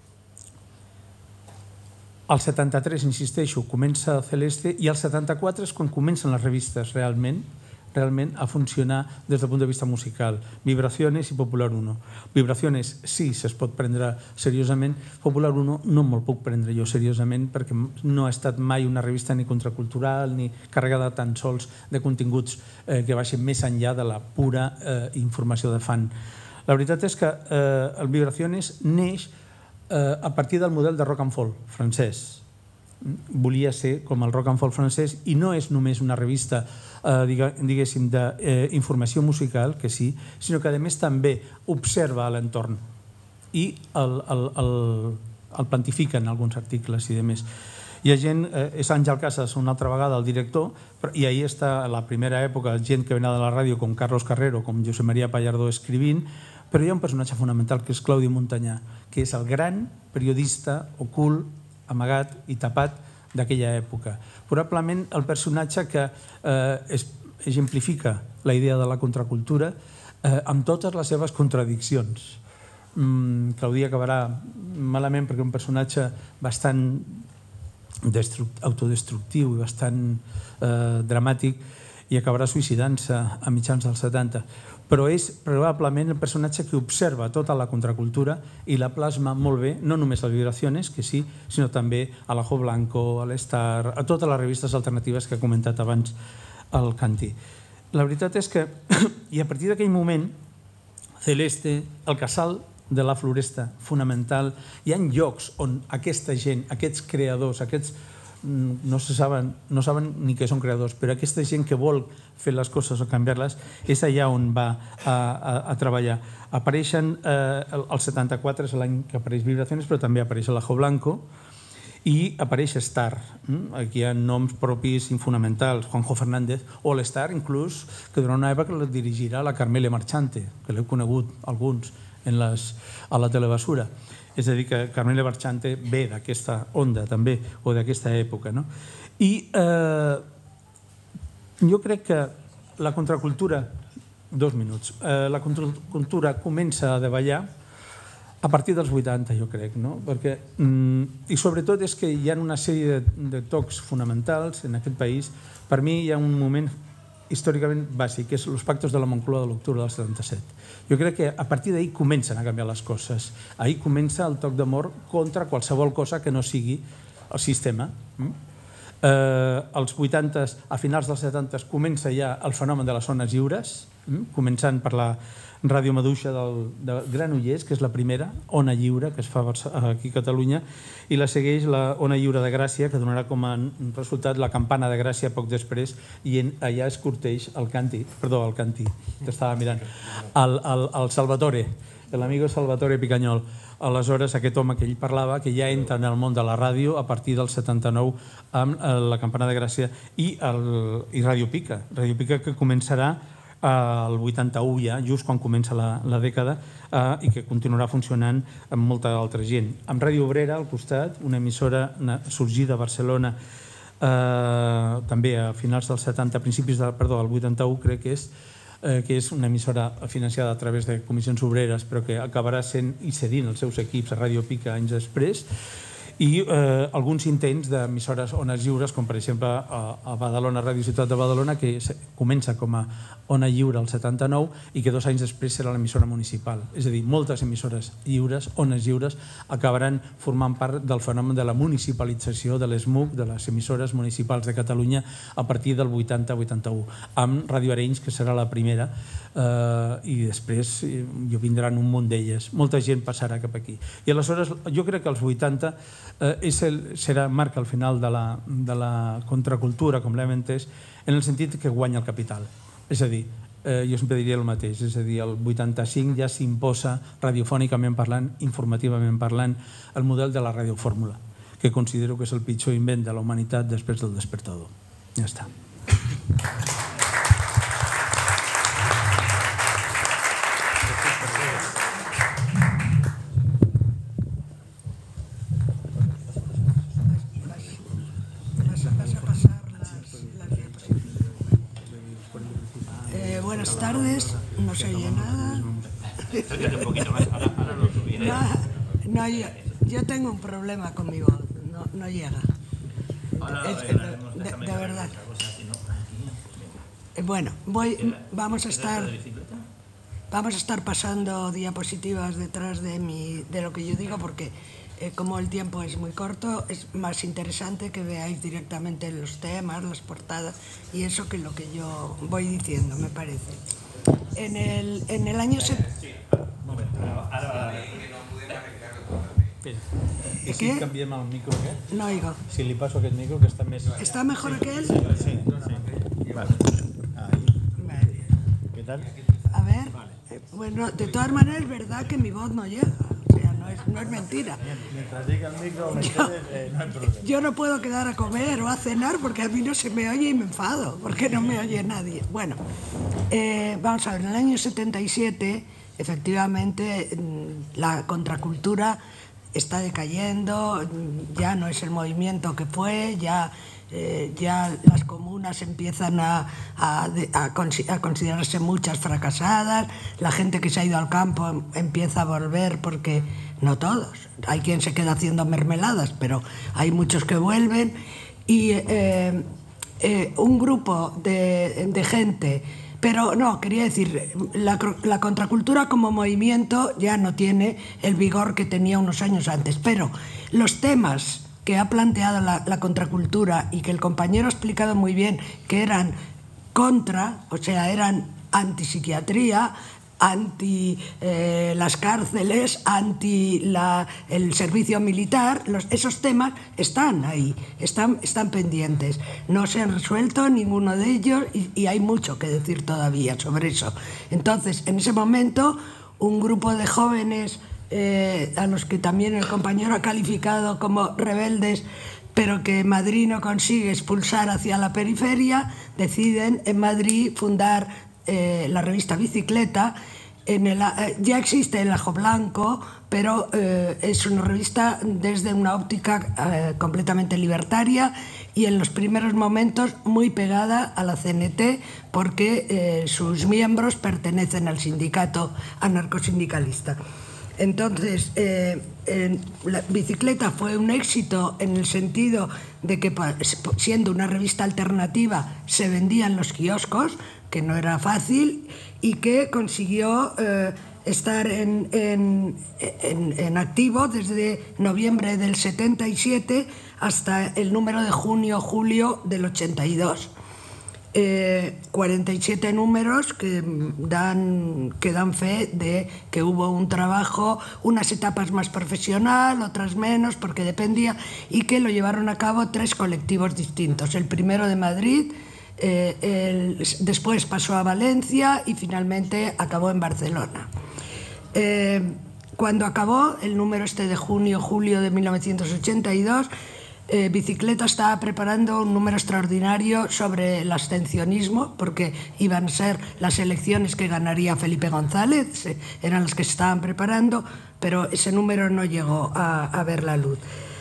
al 73, insisteixo, comença Celeste i al 74 és quan comencen les revistes realment a funcionar des del punt de vista musical. Vibraciones i Popular 1. Vibraciones sí es pot prendre seriosament, Popular 1 no me'l puc prendre jo seriosament perquè no ha estat mai una revista ni contracultural ni carregada tan sols de continguts que baixen més enllà de la pura informació de fan. La veritat és que el Vibraciones neix a partir del model de rock and folk francès. Volia ser com el rock and folk francès i no és només una revista diguéssim d'informació musical, que sí, sinó que a més també observa l'entorn i el plantifica en alguns articles i demés. Hi ha gent, és Àngel Casas una altra vegada el director, i ahí està a la primera època gent que venia de la ràdio com Carlos Carrero, com Josep Maria Pallardó escrivint, però hi ha un personatge fonamental que és Claudio Montanyà, que és el gran periodista ocult, amagat i tapat d'aquella època. Probablement el personatge que exemplifica la idea de la contracultura amb totes les seves contradiccions. Claudia acabarà malament perquè és un personatge bastant autodestructiu i bastant dramàtic i acabarà suïcidant-se a mitjans dels 70. Però és probablement el personatge que observa tota la contracultura i la plasma molt bé, no només a Vibraciones, que sí, sinó també a l'Ajo Blanco, a l'Star, a totes les revistes alternatives que ha comentat abans el Canti. La veritat és que, i a partir d'aquell moment, Celeste, el Casal de la Floresta, fonamental, hi ha llocs on aquesta gent, aquests creadors, aquests no saben ni que són creadors, però aquesta gent que vol fer les coses o canviar-les és allà on va a treballar. Apareixen, el 74 és l'any que apareix Vibraciones, però també apareix l'Ajo Blanco i apareix Star. Aquí hi ha noms propis i fonamentals, Juanjo Fernández o l'Star, inclús, que durant una època el dirigirà la Carmele Marchante, que l'heu conegut alguns a la telebasura. És a dir, que Carmele Marchante ve d'aquesta onda també, o d'aquesta època. I jo crec que la contracultura, 2 minuts, la contracultura comença a davallar a partir dels 80, jo crec, i sobretot és que hi ha una sèrie de tocs fonamentals en aquest país. Per mi hi ha un moment històricament bàsic, que és els pactes de la Moncloa de l'octubre del 77. Jo crec que a partir d'ahir comencen a canviar les coses. Ahir comença el toc d'amor contra qualsevol cosa que no sigui el sistema. Als 80, a finals dels 70, comença ja el fenomen de les zones lliures, començant per la Ràdio Maduixa de Granollers, que és la primera, Ona Lliure, que es fa aquí a Catalunya, i la segueix la Ona Lliure de Gràcia, que donarà com a resultat la Campana de Gràcia poc després, i allà es curteix el Cantí, t'estava mirant, el Salvatore, l'amigo Salvatore Picanyol. Aleshores, aquest home que ell parlava, que ja entra en el món de la ràdio a partir del 79 amb la Campana de Gràcia i Ràdio Pica, que començarà el 81 ja, just quan comença la dècada, i que continuarà funcionant amb molta altra gent. Amb Ràdio Obrera al costat, una emissora sorgida a Barcelona també a finals dels 70, principis del 81 crec que és una emissora financiada a través de comissions obreres, però que acabarà sent i cedint els seus equips a Ràdio Pica anys després, i alguns intents d'emissores ones lliures, com per exemple a Badalona, Ràdio Ciutat de Badalona, que comença com a Ona Lliure al 79 i que 2 anys després serà l'emissora municipal. És a dir, moltes emissores lliures, ones lliures, acabaran formant part del fenomen de la municipalització de l'ESMUC, de les emissores municipals de Catalunya, a partir del 80-81, amb Ràdio Arenys, que serà la primera, i després vindran un munt d'elles. Molta gent passarà cap aquí. I aleshores jo crec que els 80 marca el final de la contracultura, com l'hem entès, en el sentit que guanya el capital. És a dir, jo sempre diria el mateix, és a dir, el 85 ja s'imposa radiofònicament parlant, informativament parlant, el model de la radiofórmula, que considero que és el pitjor invent de la humanitat després del despertador. Ja està. Buenas tardes, no se oye nada. No, yo tengo un problema con mi voz, no llega. De verdad. Bueno, vamos a estar pasando diapositivas detrás de lo que yo digo, porque como el tiempo es muy corto, es más interesante que veáis directamente los temas, las portadas y eso que lo que yo voy diciendo, me parece. En el año... I si canviem el micro aquest? No oigo. Si li passo aquest micro, que està més... ¿Está mejor aquel? Sí. Vale. ¿Qué tal? A ver, bueno, de todas maneras es verdad que mi voz no llega. O sea, no es mentira. Mientras diga el micro, no hay problema. Yo no puedo quedar a comer o a cenar porque a mí no se me oye y me enfado, porque no me oye nadie. Bueno, vamos a ver, en el año 77, efectivamente, la contracultura está decayendo, ya no es el movimiento que fue, ya las comunas empiezan a considerarse muchas fracasadas, la gente que se ha ido al campo empieza a volver, porque no todos, hay quien se queda haciendo mermeladas, pero hay muchos que vuelven, y un grupo de gente. Pero no, quería decir, la contracultura como movimiento ya no tiene el vigor que tenía unos años antes, pero los temas que ha planteado la contracultura y que el compañero ha explicado muy bien, que eran o sea, eran antipsiquiatría, anti las cárceles, anti el servicio militar, esos temas están ahí, están pendientes. No se han resuelto ninguno de ellos y hay mucho que decir todavía sobre eso. Entonces, en ese momento, un grupo de jóvenes, a los que también el compañero ha calificado como rebeldes, pero que Madrid no consigue expulsar hacia la periferia, deciden en Madrid fundar la revista Bicicleta. Ya existe el Ajo Blanco, pero es una revista desde una óptica completamente libertaria y en los primeros momentos muy pegada a la CNT, porque sus miembros pertenecen al sindicato anarcosindicalista. Entonces, la Bicicleta fue un éxito en el sentido de que, siendo una revista alternativa, se vendía en los kioscos, que no era fácil, y que consiguió estar en activo desde noviembre del 77 hasta el número de junio-julio del 82. 47 números que dan fe de que hubo un trabajo, unas etapas más profesional, otras menos, porque dependía, y que lo llevaron a cabo 3 colectivos distintos. El primero de Madrid, después pasó a Valencia y finalmente acabó en Barcelona. Cuando acabó el número de junio-julio de 1982, Bicicleta estaba preparando un número extraordinario sobre el abstencionismo, porque iban a ser las elecciones que ganaría Felipe González, eran las que se estaban preparando, pero ese número no llegó a ver la luz.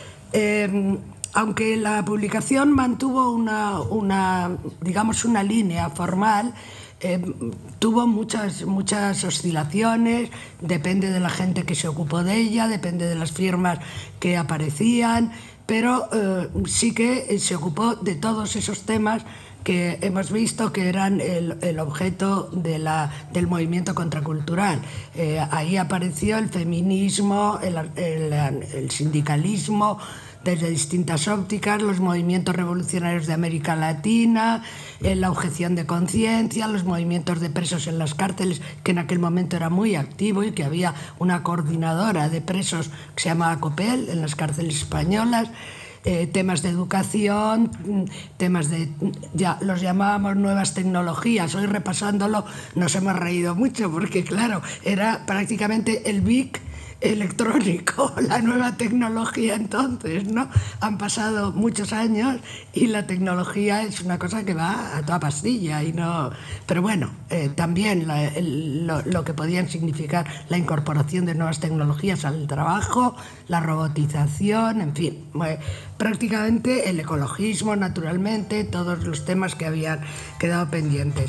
Aunque la publicación mantuvo una línea formal, tuvo muchas oscilaciones, depende de la gente que se ocupó de ella, depende de las firmas que aparecían, pero sí que se ocupó de todos esos temas que hemos visto que eran el objeto del movimiento contracultural. Ahí apareció el feminismo, el sindicalismo, desde distintas ópticas, los movimientos revolucionarios de América Latina, la objeción de conciencia, los movimientos de presos en las cárceles, que en aquel momento era muy activo y que había una coordinadora de presos que se llamaba COPEL en las cárceles españolas, temas de educación, temas de, ya los llamábamos nuevas tecnologías. Hoy repasándolo nos hemos reído mucho porque claro, era prácticamente el BIC electrónico, la nueva tecnología entonces, ¿no? Han pasado muchos años y la tecnología es una cosa que va a toda pastilla y no... Pero bueno, también lo que podían significar la incorporación de nuevas tecnologías al trabajo, la robotización, en fin, prácticamente el ecologismo, naturalmente, todos los temas que habían quedado pendientes.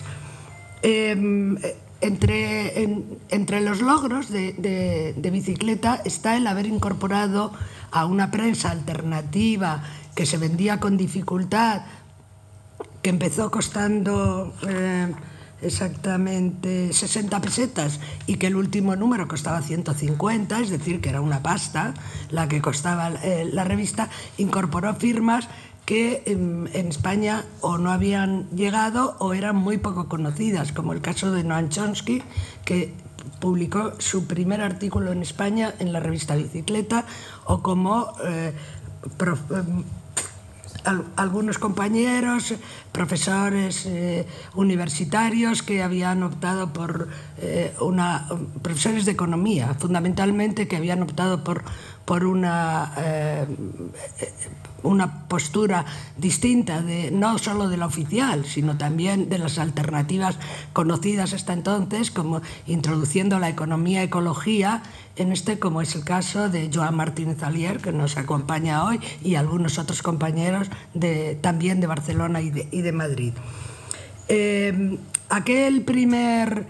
Entre los logros de Bicicleta está el haber incorporado a una prensa alternativa que se vendía con dificultad, que empezó costando exactamente 60 pesetas y que el último número costaba 150, es decir, que era una pasta la que costaba la revista. Incorporó firmas que en España o no habían llegado o eran muy poco conocidas, como el caso de Noam Chomsky, que publicó su primer artículo en España en la revista Bicicleta, o como algunos compañeros, profesores universitarios que habían optado por profesores de economía, fundamentalmente, que habían optado por una postura distinta, no solo de la oficial, sino también de las alternativas conocidas hasta entonces, como introduciendo la economía-ecología, como es el caso de Joan Martínez Alier, que nos acompaña hoy, y algunos otros compañeros también de Barcelona y de Madrid. Aquel primer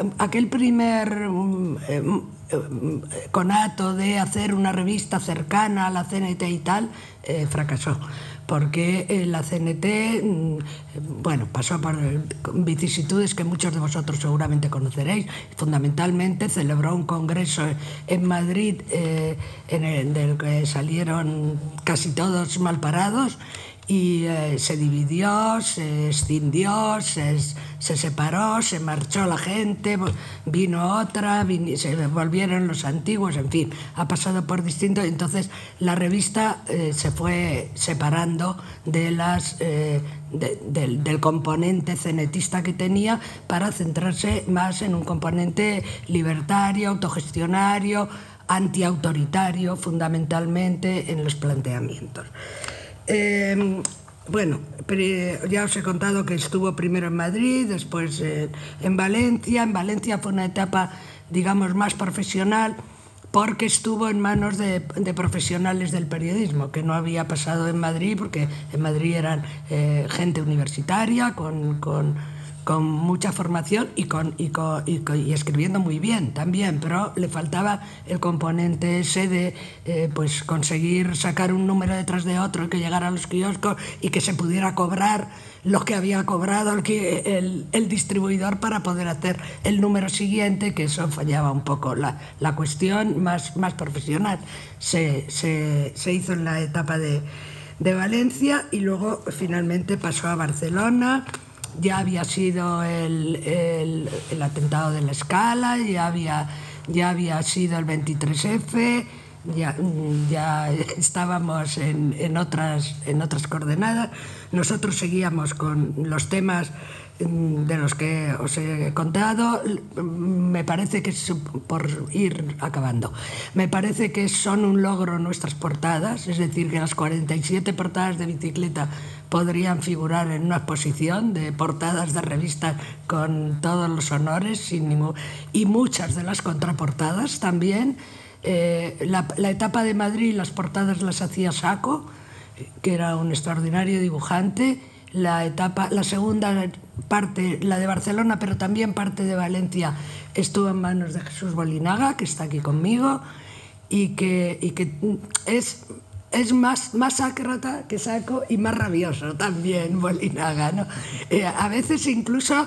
conato de hacer una revista cercana a la CNT y tal, fracasó, porque la CNT, pasó por vicisitudes que muchos de vosotros seguramente conoceréis. Fundamentalmente celebró un congreso en Madrid del que salieron casi todos malparados, y se dividió, se escindió, se separó, se marchó la gente, vino otra, se volvieron los antiguos, en fin, ha pasado por distintos. Entonces la revista se fue separando del componente cenetista que tenía, para centrarse más en un componente libertario, autogestionario, antiautoritario, fundamentalmente en los planteamientos. Ya os he contado que estuvo primero en Madrid, después en Valencia. En Valencia fue una etapa, digamos, más profesional, porque estuvo en manos de profesionales del periodismo, que no había pasado en Madrid, porque en Madrid eran gente universitaria con mucha formación y escribiendo muy bien también, pero le faltaba el componente ese de pues conseguir sacar un número detrás de otro y que llegara a los kioscos y que se pudiera cobrar lo que había cobrado el distribuidor para poder hacer el número siguiente, que eso fallaba un poco. La cuestión más profesional se hizo en la etapa de Valencia y luego finalmente pasó a Barcelona. Ya había sido el atentado de la Escala, ya había sido el 23F, ya estábamos en otras coordenadas. Nosotros seguíamos con los temas de los que os he contado. Me parece que, por ir acabando, me parece que son un logro nuestras portadas, es decir, que las 47 portadas de Bicicleta podrían figurar en una exposición de portadas de revistas con todos los honores y muchas de las contraportadas también. La etapa de Madrid, las portadas las hacía Saco, que era un extraordinario dibujante. La segunda parte, la de Barcelona, pero también parte de Valencia, estuvo en manos de Jesús Bolinaga, que está aquí conmigo, y que es más ácrata que Saco y más rabioso también Bolinaga, ¿no? A veces incluso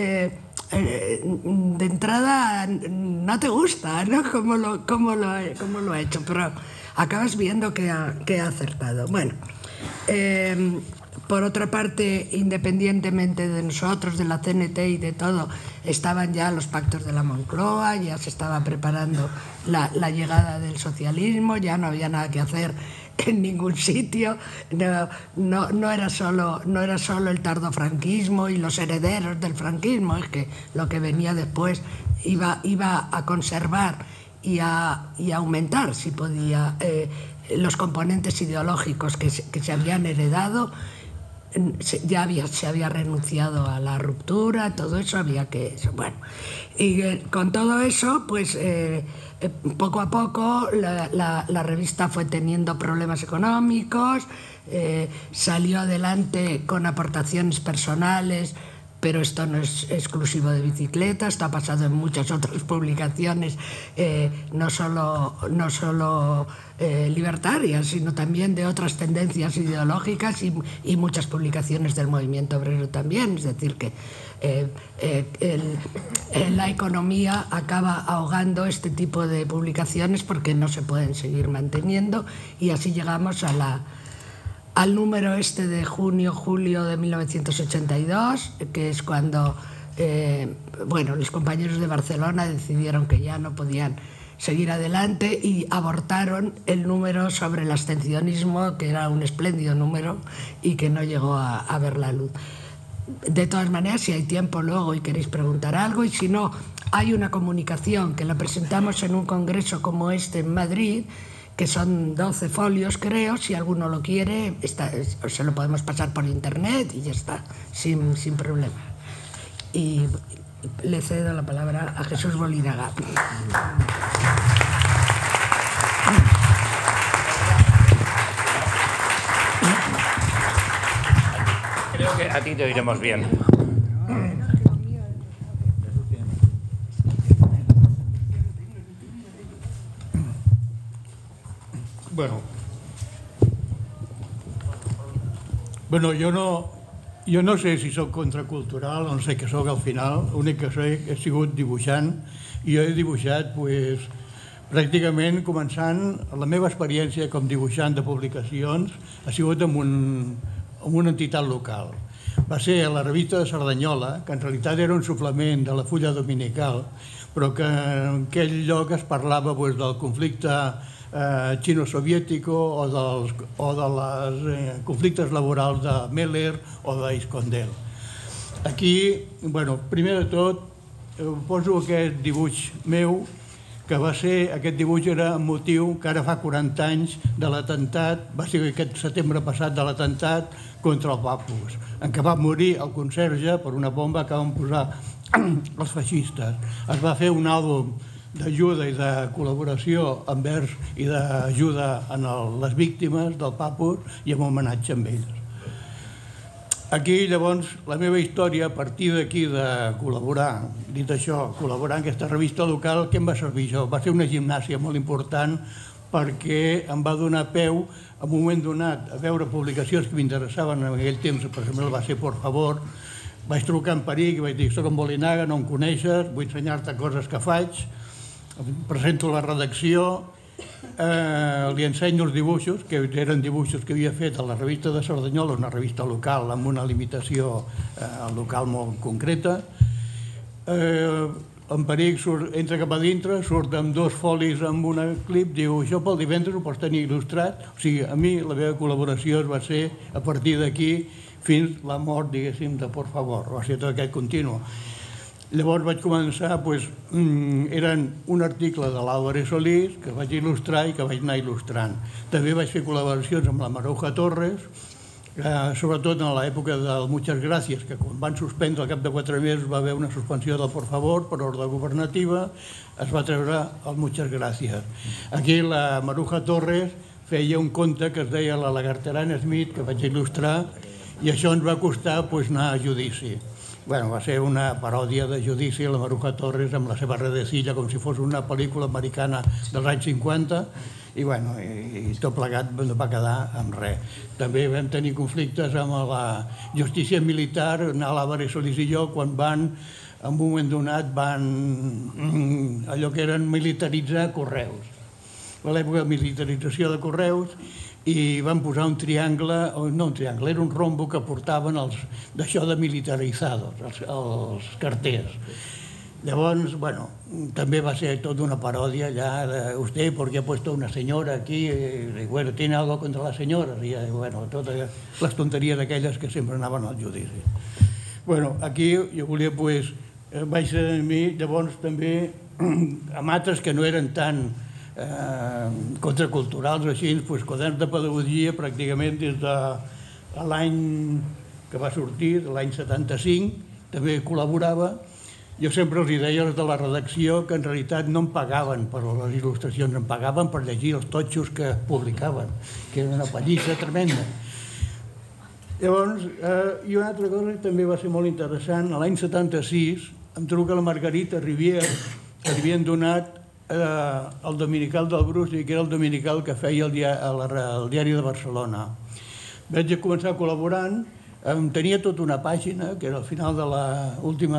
de entrada no te gusta, ¿no? Cómo lo ha hecho, pero acabas viendo que ha acertado. Bueno, por otra parte, independientemente de nosotros, de la CNT y de todo, estaban ya los pactos de la Moncloa, ya se estaba preparando la llegada del socialismo, ya no había nada que hacer en ningún sitio. No era solo el tardofranquismo y los herederos del franquismo, es que lo que venía después iba a conservar y a aumentar, si podía, los componentes ideológicos que se habían heredado. Se había renunciado a la ruptura, todo eso había que... Bueno, y con todo eso, pues poco a poco la revista fue teniendo problemas económicos, salió adelante con aportaciones personales, pero esto no es exclusivo de Bicicleta, esto ha pasado en muchas otras publicaciones, no solo libertarias, sino también de otras tendencias ideológicas y muchas publicaciones del movimiento obrero también. Es decir, que la economía acaba ahogando este tipo de publicaciones porque no se pueden seguir manteniendo, y así llegamos al número este de junio-julio de 1982, que es cuando los compañeros de Barcelona decidieron que ya no podían seguir adelante y abortaron el número sobre el abstencionismo, que era un espléndido número y que no llegó a ver la luz. De todas maneras, si hay tiempo luego y queréis preguntar algo, y si no, hay una comunicación que la presentamos en un congreso como este en Madrid, que son 12 folios, creo. Si alguno lo quiere, se lo podemos pasar por internet y ya está, sin problema. Y le cedo la palabra a Jesús Bolinaga. Creo que a ti te oiremos bien. Bueno, jo no sé si sóc contracultural o no sé què sóc al final. L'únic que sé que he sigut dibuixant, i jo he dibuixat pràcticament començant la meva experiència com dibuixant de publicacions ha sigut amb una entitat local. Va ser a la revista de Cerdanyola, que en realitat era un suplement de la Fulla Dominical, però que en aquell lloc es parlava del conflicte xino-soviètico o dels conflictes laborals de Meller o d'Iskondel. Aquí, primer de tot, poso aquest dibuix meu, que va ser, aquest dibuix era amb motiu que ara fa 40 anys de l'atemptat, va ser aquest setembre passat de l'atemptat contra el Papus, en què va morir el conserge per una bomba que van posar els feixistes. Es va fer un àlbum d'ajuda i de col·laboració envers i d'ajuda a les víctimes del Papus i en homenatge amb ells. Aquí, llavors, la meva història, a partir d'aquí de col·laborar, dit això, col·laborar en aquesta revista local, què em va servir això? Va ser una gimnàsia molt important perquè em va donar peu, en un moment donat, a veure publicacions que m'interessaven en aquell temps, per exemple, va ser Por Favor, vaig trucar en Peric i vaig dir, soc en Bolinaga, no em coneixes, vull ensenyar-te coses que faig, presento la redacció, li ensenyo els dibuixos, que eren dibuixos que havia fet a la revista de Cerdanyola, una revista local amb una limitació local molt concreta. En Peric entra cap a dintre, surt amb 2 folis amb un clip, diu, això pel divendres ho pots tenir il·lustrat. O sigui, a mi la meva col·laboració va ser a partir d'aquí fins la mort, diguéssim, de Por Favor. Va ser tot aquest continu. Llavors vaig començar, eren un article de l'Álvarez Solís que vaig il·lustrar i que vaig anar il·lustrant. També vaig fer col·laboracions amb la Maruja Torres, sobretot en l'època del Muchas Gracias, que quan van suspendre al cap de 4 mesos va haver una suspensió del Por Favor per ordre governativa, es va treure el Muchas Gracias. Aquí la Maruja Torres feia un conte que es deia La Lagarterana Smith, que vaig il·lustrar, i això ens va costar anar a judici. Va ser una paròdia de judici, la Maruja Torres amb la seva redecilla, com si fos una pel·lícula americana dels anys 50, i tot plegat no va quedar en res. També vam tenir conflictes amb la justícia militar, l'Álvarez Solís i jo, quan en un moment donat van allò que eren militaritzar Correus. A l'època de militarització de Correus, i van posar un triangle, no un triangle, era un rombo que portaven d'això de militarizados, els carters. Llavors, també va ser tota una paròdia allà de usted, ¿por qué ha puesto una señora aquí? ¿Tiene algo contra las señoras? I, totes les tonteries aquelles que sempre anaven al judici. Aquí jo volia, vaig ser a mi, llavors també, amb altres que no eren tan contraculturals o així, quaderns de pedagogia pràcticament des de l'any que va sortir, l'any 75, també col·laborava. Jo sempre els deia de la redacció que en realitat no em pagaven per les il·lustracions, em pagaven per llegir els totxos que publicaven, que era una pallissa tremenda. Llavors, i una altra cosa que també va ser molt interessant, l'any 76 em truca la Margarita Rivière, que li havien donat el dominical del Bruce, que era el dominical que feia el diari de Barcelona. Vaig començar col·laborant, tenia tota una pàgina, que era al final de l'última...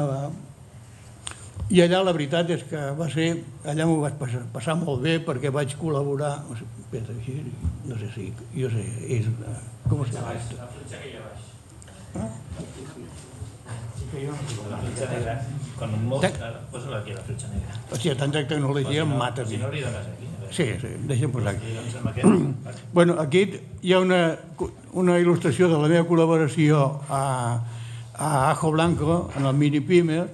I allà la veritat és que va ser... Allà m'ho vaig passar molt bé perquè vaig col·laborar... No sé si... Jo sé, és... Com es diu? La fletxa que hi ha baix. La fletxa negra. Quan molt... Posa-la aquí, la fletxa negra. Hòstia, tanta tecnologia em mata. Si no li dones aquí. Sí, deixa'm posar aquí. Aquí hi ha una il·lustració de la meva col·laboració a Ajo Blanco, en el Mini Pimer.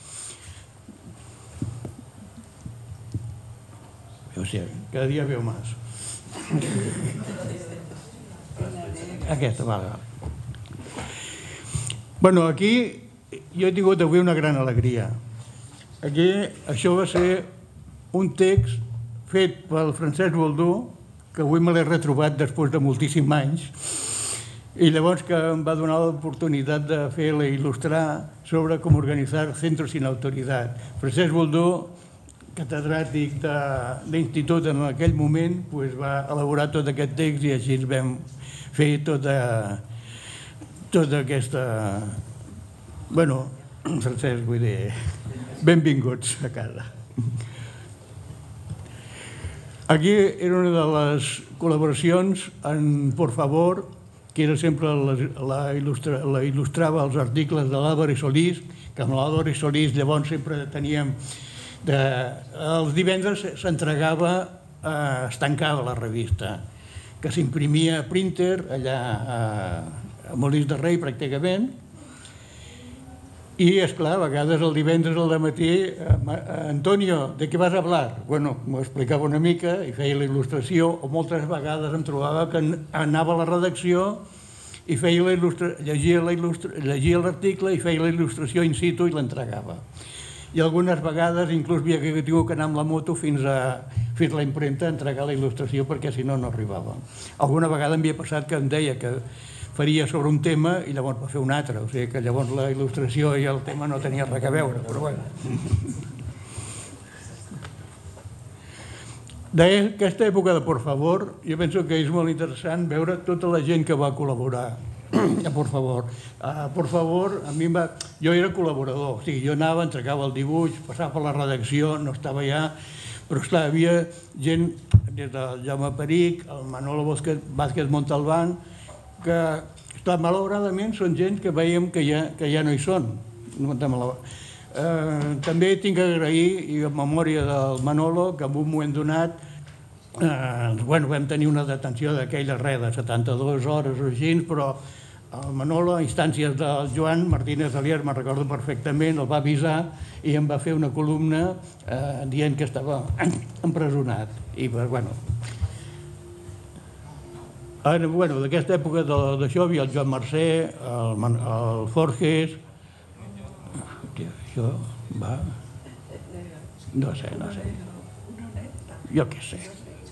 O sigui, cada dia veu més. Aquesta, vale. Aquí jo he tingut avui una gran alegria. Aquí això va ser un text fet pel Francesc Boldú, que avui me l'he retrobat després de moltíssims anys, i llavors que em va donar l'oportunitat de fer-la il·lustrar sobre com organitzar centros sin autoridad. Francesc Boldú, catedràtic de l'institut en aquell moment, va elaborar tot aquest text i així vam fer tota aquesta... Francesc, vull dir, benvinguts a casa. Aquí era una de les col·laboracions en Por Favor, que era sempre la il·lustrava els articles de l'Álvarez Solís, que amb l'Álvarez Solís llavors sempre teníem... Els divendres s'entregava, es tancava la revista, que s'imprimia a printer allà a Molins de Rei pràcticament, i, esclar, a vegades el divendres al dematí, Antonio, ¿de qué vas a hablar? M'ho explicava una mica i feia la il·lustració, o moltes vegades em trobava que anava a la redacció i llegia l'article i feia la il·lustració in situ i l'entregava. I algunes vegades inclús havia tingut que anar amb la moto fins a la impremta a entregar la il·lustració perquè si no no arribava. Alguna vegada m'havia passat que em deia que faria sobre un tema i llavors va fer un altre, o sigui que llavors la il·lustració i el tema no tenia res a veure, però bueno. D'aquesta època de Por Favor, jo penso que és molt interessant veure tota la gent que va col·laborar a Por Favor. Por Favor, a mi jo era col·laborador, o sigui, jo anava, entregava el dibuix, passava per la redacció, no estava allà, però esclar, hi havia gent des del Jaume Peric, el Manolo Vázquez Montalbán, que, esclar, malauradament són gent que veiem que ja no hi són. També tinc que agrair, i en memòria del Manolo, que en un moment donat vam tenir una detenció d'aquella res de 72 hores o així, però el Manolo, a instàncies del Joan Martínez Alier, me'n recordo perfectament, el va avisar i em va fer una columna dient que estava empresonat. I, bueno, d'aquesta època d'això hi havia el Joan Mercè, el Forges. Això va... No sé. Jo què sé.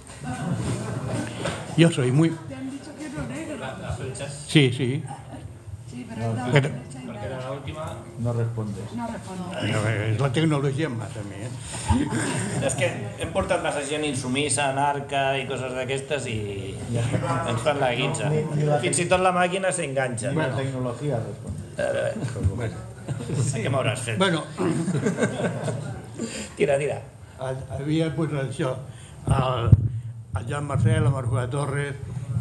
Yo soy muy... ¿Te han dicho que es lo negro? Sí, sí. Sí, pero es Pero- Porque era la última. No respondes. no respondo. És la tecnologia en mà, també. És que hem portat massa gent insumissa, anarca i coses d'aquestes i ens fan la guitza. Fins i tot la màquina s'enganxa. La tecnologia responde. Què m'hauràs fet? Bueno, Tira. havia pues, això, el Joan Mercè, la Marcela Torres,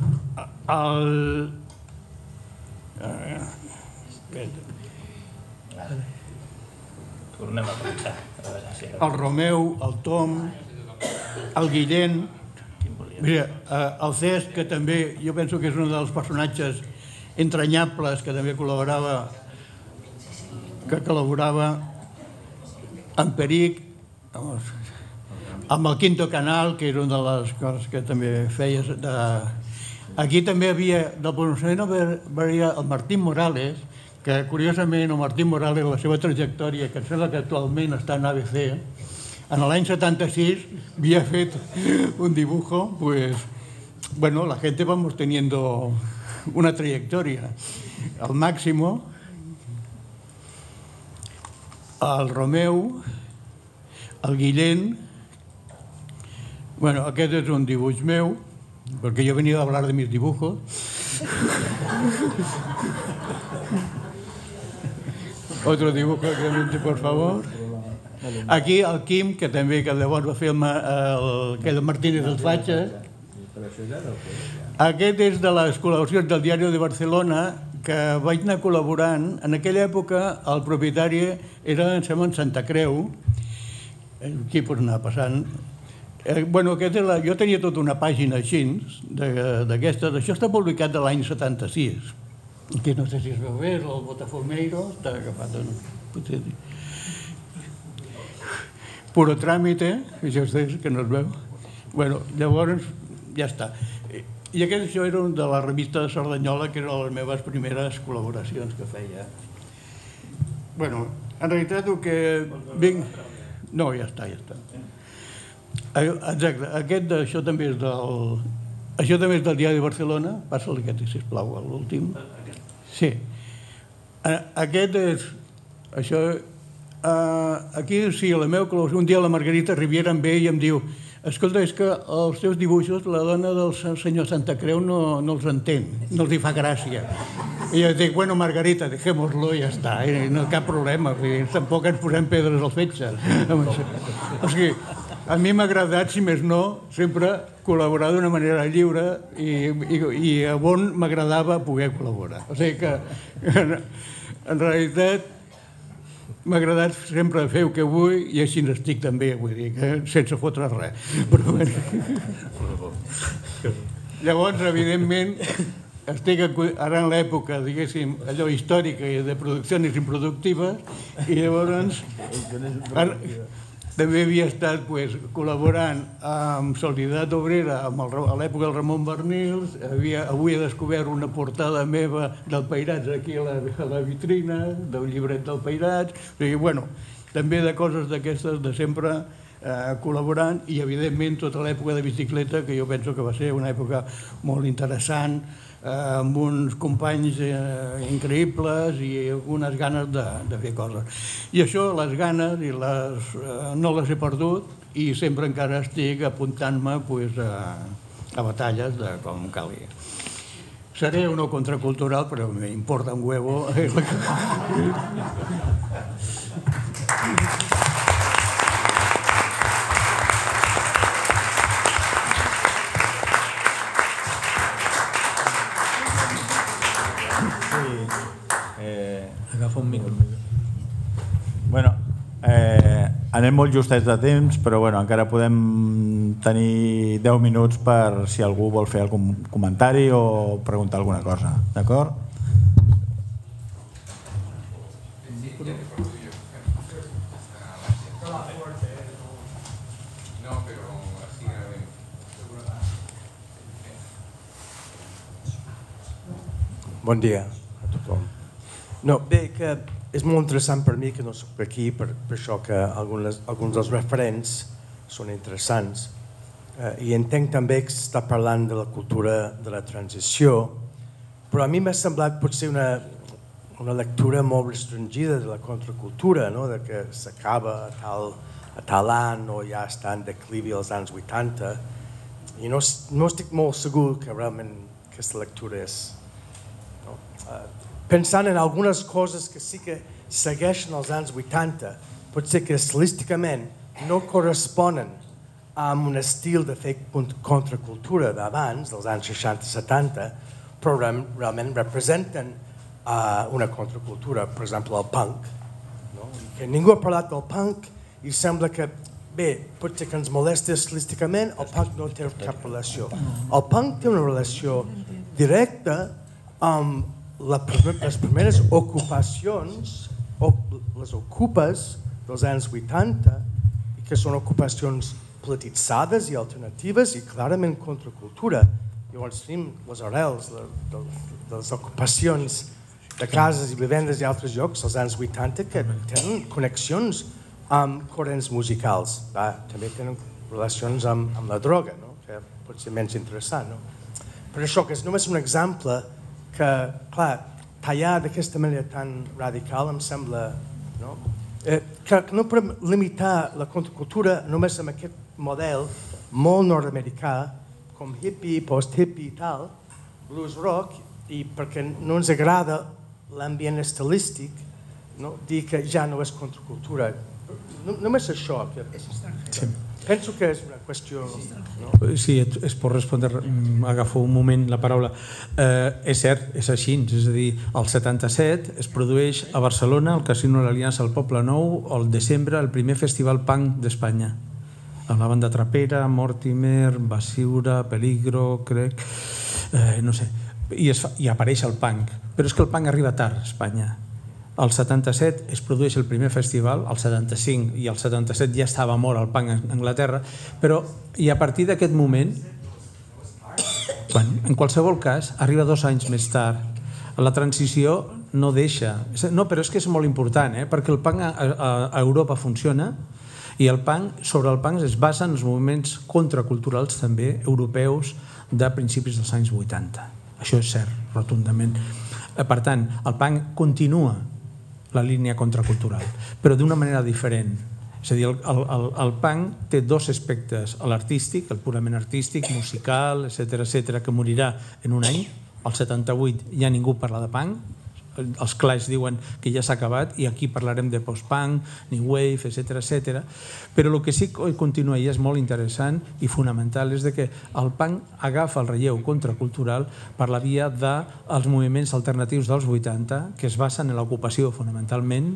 Tornem a començar. el Romeu, el Tom, el Guillén, mira, el Cesc, que també jo penso que és un dels personatges entranyables que també col·laborava amb Peric, amb el Quinto Canal, que era una de les coses que també feies. Aquí també havia, del pronunciament havia el Martín Morales, que curiosament el Martín Morales, la seva trajectòria, que em sembla que actualment està en ABC, en l'any 76 havia fet un dibujo, pues, bueno, la gente vamos teniendo una trayectoria. El Máximo, el Romeu, el Guillén. Bueno, aquest és un dibuix meu, perquè jo venia a hablar de mis dibujos. Otro dibujo que por favor. Aquí el Quim, que també que llavors va fer el Martínez dels Fatxes. Aquest és de les col·laboracions del Diari de Barcelona, que vaig anar col·laborant. En aquella època el propietari era, em sembla, en Santa Creu. Aquí pots anar passant. Bueno, jo tenia tota una pàgina així, d'aquestes. Això està publicat de l'any 76. Aquí no sé si es veu bé, el Botafumeiro, està agafat potser... Puro tràmite, això és que no es veu. Bueno, llavors, ja està. I això era de la revista de Cerdanyola, que eren les meves primeres col·laboracions que feia. Bueno, en realitat el que vinc... No, ja està. Exacte, això també és del Diari de Barcelona. Passa-li aquest, sisplau, l'últim. Sí. Aquest és... Això... Aquí, sí, la meva col·laboració, un dia la Margarita Riviera em ve i em diu: escolta, és que els teus dibuixos la dona del senyor Santa Creu no els entén, no els hi fa gràcia. I jo dic, bueno, Margarita, dejémoslo i ja està, no cap problema, tampoc ens posem pedres al fetge. O sigui, a mi m'ha agradat, si més no, sempre col·laborar d'una manera lliure i on m'agradava poder col·laborar. O sigui que, en realitat, m'ha agradat sempre fer el que vull i així n'estic també, vull dir, sense fotre res. Però bé. Llavors, evidentment, estic ara en l'època, diguéssim, allò històrica i de produccions improductives, i llavors també havia estat col·laborant amb Solidaritat Obrera a l'època del Ramon Barnils. Avui he descobert una portada meva del Peirats aquí a la vitrina, del llibret del Peirats. O sigui, bueno, també de coses d'aquestes de sempre col·laborant, i evidentment tota l'època de bicicleta, que jo penso que va ser una època molt interessant, amb uns companys increïbles i algunes ganes de fer coses. I això, les ganes, no les he perdut i sempre encara estic apuntant-me a batalles de com calgui. Seré o no contracultural, però m'importa un huevo. Agafa un micro. Bueno, anem molt justets de temps, però bueno, encara podem tenir 10 minuts per si algú vol fer algun comentari o preguntar alguna cosa. D'acord? Bon dia a tothom. No, bé, que és molt interessant per mi que no soc aquí, per això que alguns dels referents són interessants. I entenc també que s'està parlant de la cultura de la transició, però a mi m'ha semblat potser una lectura molt restringida de la contracultura, no? De que s'acaba a tal any o ja està en declivi als anys 80. I no estic molt segur que realment aquesta lectura és... Pensant en algunes coses que sí que segueixen els anys 80, potser que estilísticament no corresponen amb un estil de fer contracultura d'abans, dels anys 60-70, però realment representen una contracultura, per exemple el punk. Que ningú ha parlat del punk i sembla que, bé, potser que ens molesta estilísticament, el punk no té cap relació. El punk té una relació directa amb les primeres ocupacions, les ocupes dels anys 80, que són ocupacions polititzades i alternatives i clarament contracultura. Llavors tenim les arrels de les ocupacions de cases i vivendes i altres llocs als anys 80 que tenen connexions amb corrents musicals. També tenen relacions amb la droga, que pot ser menys interessant. Per això que és només un exemple que, clar, tallar d'aquesta manera tan radical em sembla que no podem limitar la contracultura només amb aquest model molt nord-americà com hippie, post-hippie i tal, blues rock, i perquè no ens agrada l'ambient estilístic, dir que ja no és contracultura. Només això. Penso que és una qüestió... Sí, es pot respondre, agafo un moment la paraula. És cert, és així, és a dir, el 77 es produeix a Barcelona, al Casino de l'Aliança al Poble Nou, al desembre, el primer festival punk d'Espanya. Amb la banda trapera, Mortimer, Basiura, Peligro, crec, no sé, i apareix el punk. Però és que el punk arriba tard a Espanya. Al 77 es produeix el primer festival, al 75, i al 77 ja estava mort el punk a Anglaterra, però i a partir d'aquest moment, en qualsevol cas, arriba 2 anys més tard. La transició no deixa... No, però és que és molt important, perquè el punk a Europa funciona i sobre el punk es basen els moviments contraculturals també europeus de principis dels anys 80. Això és cert, rotundament. Per tant, el punk continua la línia contracultural, però d'una manera diferent. És a dir, el punk té 2 aspectes, l'artístic, el purament artístic, musical, etc., que morirà en un any. Al 78 ja ningú parla de punk, els Clash diuen que ja s'ha acabat i aquí parlarem de post-punk, new wave, etc. Però el que sí que continua i és molt interessant i fonamental és que el punk agafa el relleu contracultural per la via dels moviments alternatius dels 80 que es basen en l'ocupació fonamentalment,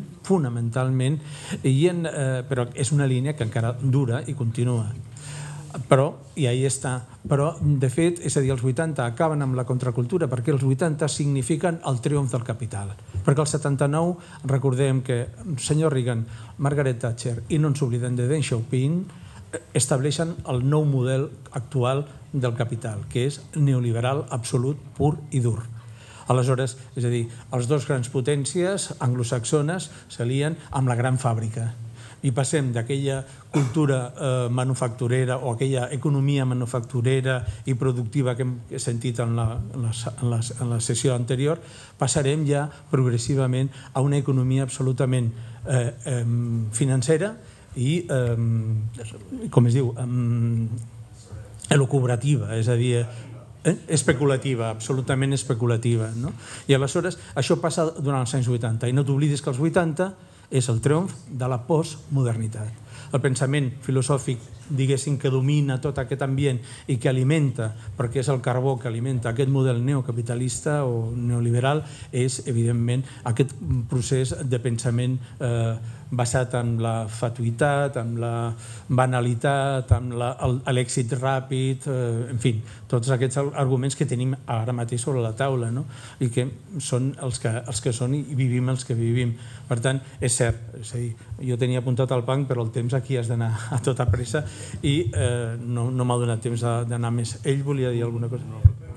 però és una línia que encara dura i continua. I ahí està. Però, de fet, és a dir, els 80 acaben amb la contracultura perquè els 80 signifiquen el triomf del capital. Perquè el 79, recordem que el senyor Reagan, Margaret Thatcher i no ens oblidem de Deng Xiaoping estableixen el nou model actual del capital, que és neoliberal absolut, pur i dur. Aleshores, és a dir, les 2 grans potències anglosaxones s'alien amb la gran fàbrica. i passem d'aquella cultura manufacturera o aquella economia manufacturera i productiva que hem sentit en la sessió anterior, passarem ja progressivament a una economia absolutament financera i, com es diu, elucubrativa, és a dir, especulativa, absolutament especulativa. I aleshores això passa durant els anys 80 i no t'oblidis que els 80 és el triomf de la postmodernitat. El pensament filosòfic, diguéssim, que domina tot aquest ambient i que alimenta, perquè és el carbó que alimenta aquest model neocapitalista o neoliberal, és, evidentment, aquest procés de pensament basat en la fatuïtat, en la banalitat, en l'èxit ràpid, en fi, tots aquests arguments que tenim ara mateix sobre la taula i que són els que són i vivim els que vivim. Per tant, és cert, és a dir, jo tenia apuntat al banc, però el temps aquí has d'anar a tota pressa i no m'ha donat temps d'anar més. Ell volia dir alguna cosa?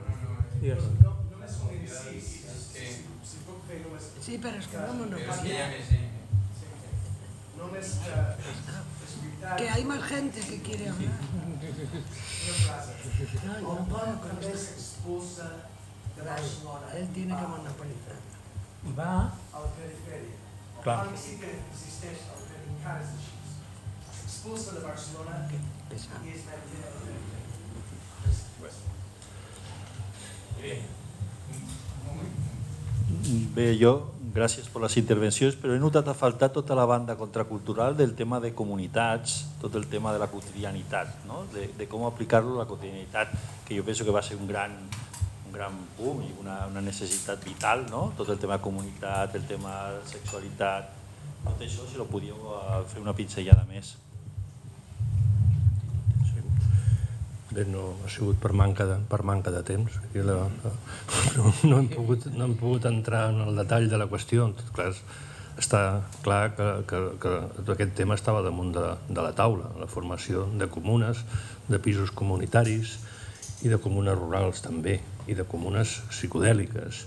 Sí, però és que no monopoliza. Que hay más gente que quiere hablar. No puedo con esto. Él tiene que monopolizar. Va a la periferia. Clar. Sí que existeix el que encara és així. S'expulsa de Barcelona i és Bé, jo, gràcies per les intervencions, però he notat a faltar tota la banda contracultural del tema de comunitats, tot el tema de la quotidianitat, de com aplicar-lo a la quotidianitat, que jo penso que va ser un gran boom i una necessitat vital, tot el tema de comunitat, el tema de sexualitat, tot això, si lo podíeu fer una pinzellada més. Bé, no ha sigut per manca de temps. No hem pogut entrar en el detall de la qüestió. Està clar que aquest tema estava damunt de la taula, la formació de comunes, de pisos comunitaris i de comunes rurals també, i de comunes psicodèliques.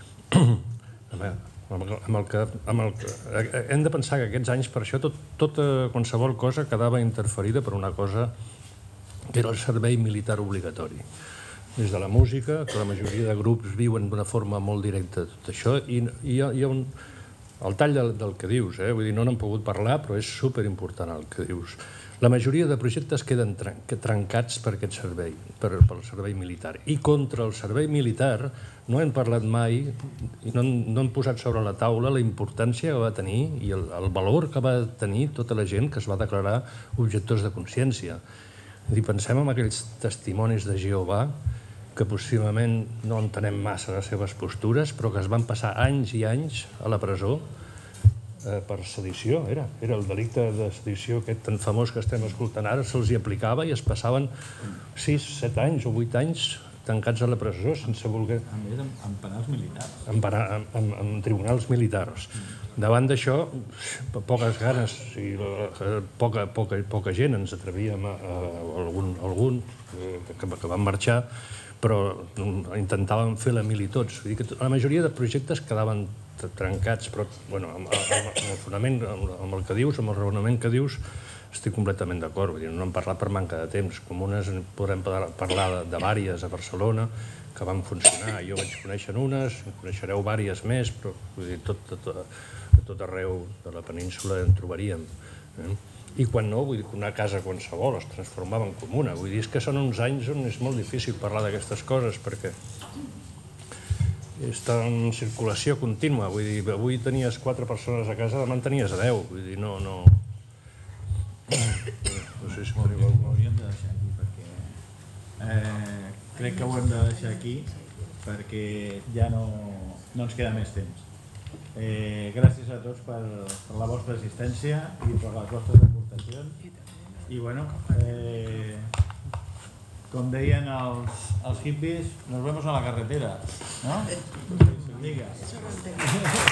Hem de pensar que aquests anys, per això, qualsevol cosa quedava interferida per una cosa que era el servei militar obligatori. Des de la música, que la majoria de grups viuen d'una forma molt directa tot això, i hi ha el tall del que dius, vull dir, no n'hem pogut parlar, però és superimportant el que dius. La majoria de projectes queden trencats per aquest servei, pel servei militar. I contra el servei militar no hem parlat mai, i no hem posat sobre la taula la importància que va tenir i el valor que va tenir tota la gent que es va declarar objectors de consciència. Pensem en aquells testimonis de Jehovà que possiblement no entenem massa les seves postures, però que es van passar anys i anys a la presó per sedició. Era el delicte de sedició aquest tan famós que estem escoltant ara, se'ls hi aplicava i es passaven 6, 7 anys o 8 anys tancats a la presó sense voler... A més, en penals militars. En tribunals militars. Davant d'això, poques ganes, poca gent ens atrevíem, algun que van marxar, però intentàvem fer la mili tots. La majoria de projectes quedaven trencats, però amb el fonament, amb el que dius, amb el raonament que dius, estic completament d'acord. No hem parlat per manca de temps. Comunes podrem parlar de vàries a Barcelona que van funcionar. Jo vaig conèixer unes, en coneixereu vàries més, però tot arreu de la península en trobaríem. I quan no, vull dir que una casa qualsevol es transformava en comuna. Vull dir, és que són uns anys on és molt difícil parlar d'aquestes coses perquè està en circulació contínua. Vull dir, avui tenies 4 persones a casa, demà en tenies 10. Vull dir, no... No sé si ho hauríem de deixar aquí perquè crec que ho hem de deixar aquí perquè ja no ens queda més temps. Gràcies a tots per la vostra assistència i per les vostres aportacions i bueno, com deien els hippies, nos vemos a la carretera, ¿no? Diga.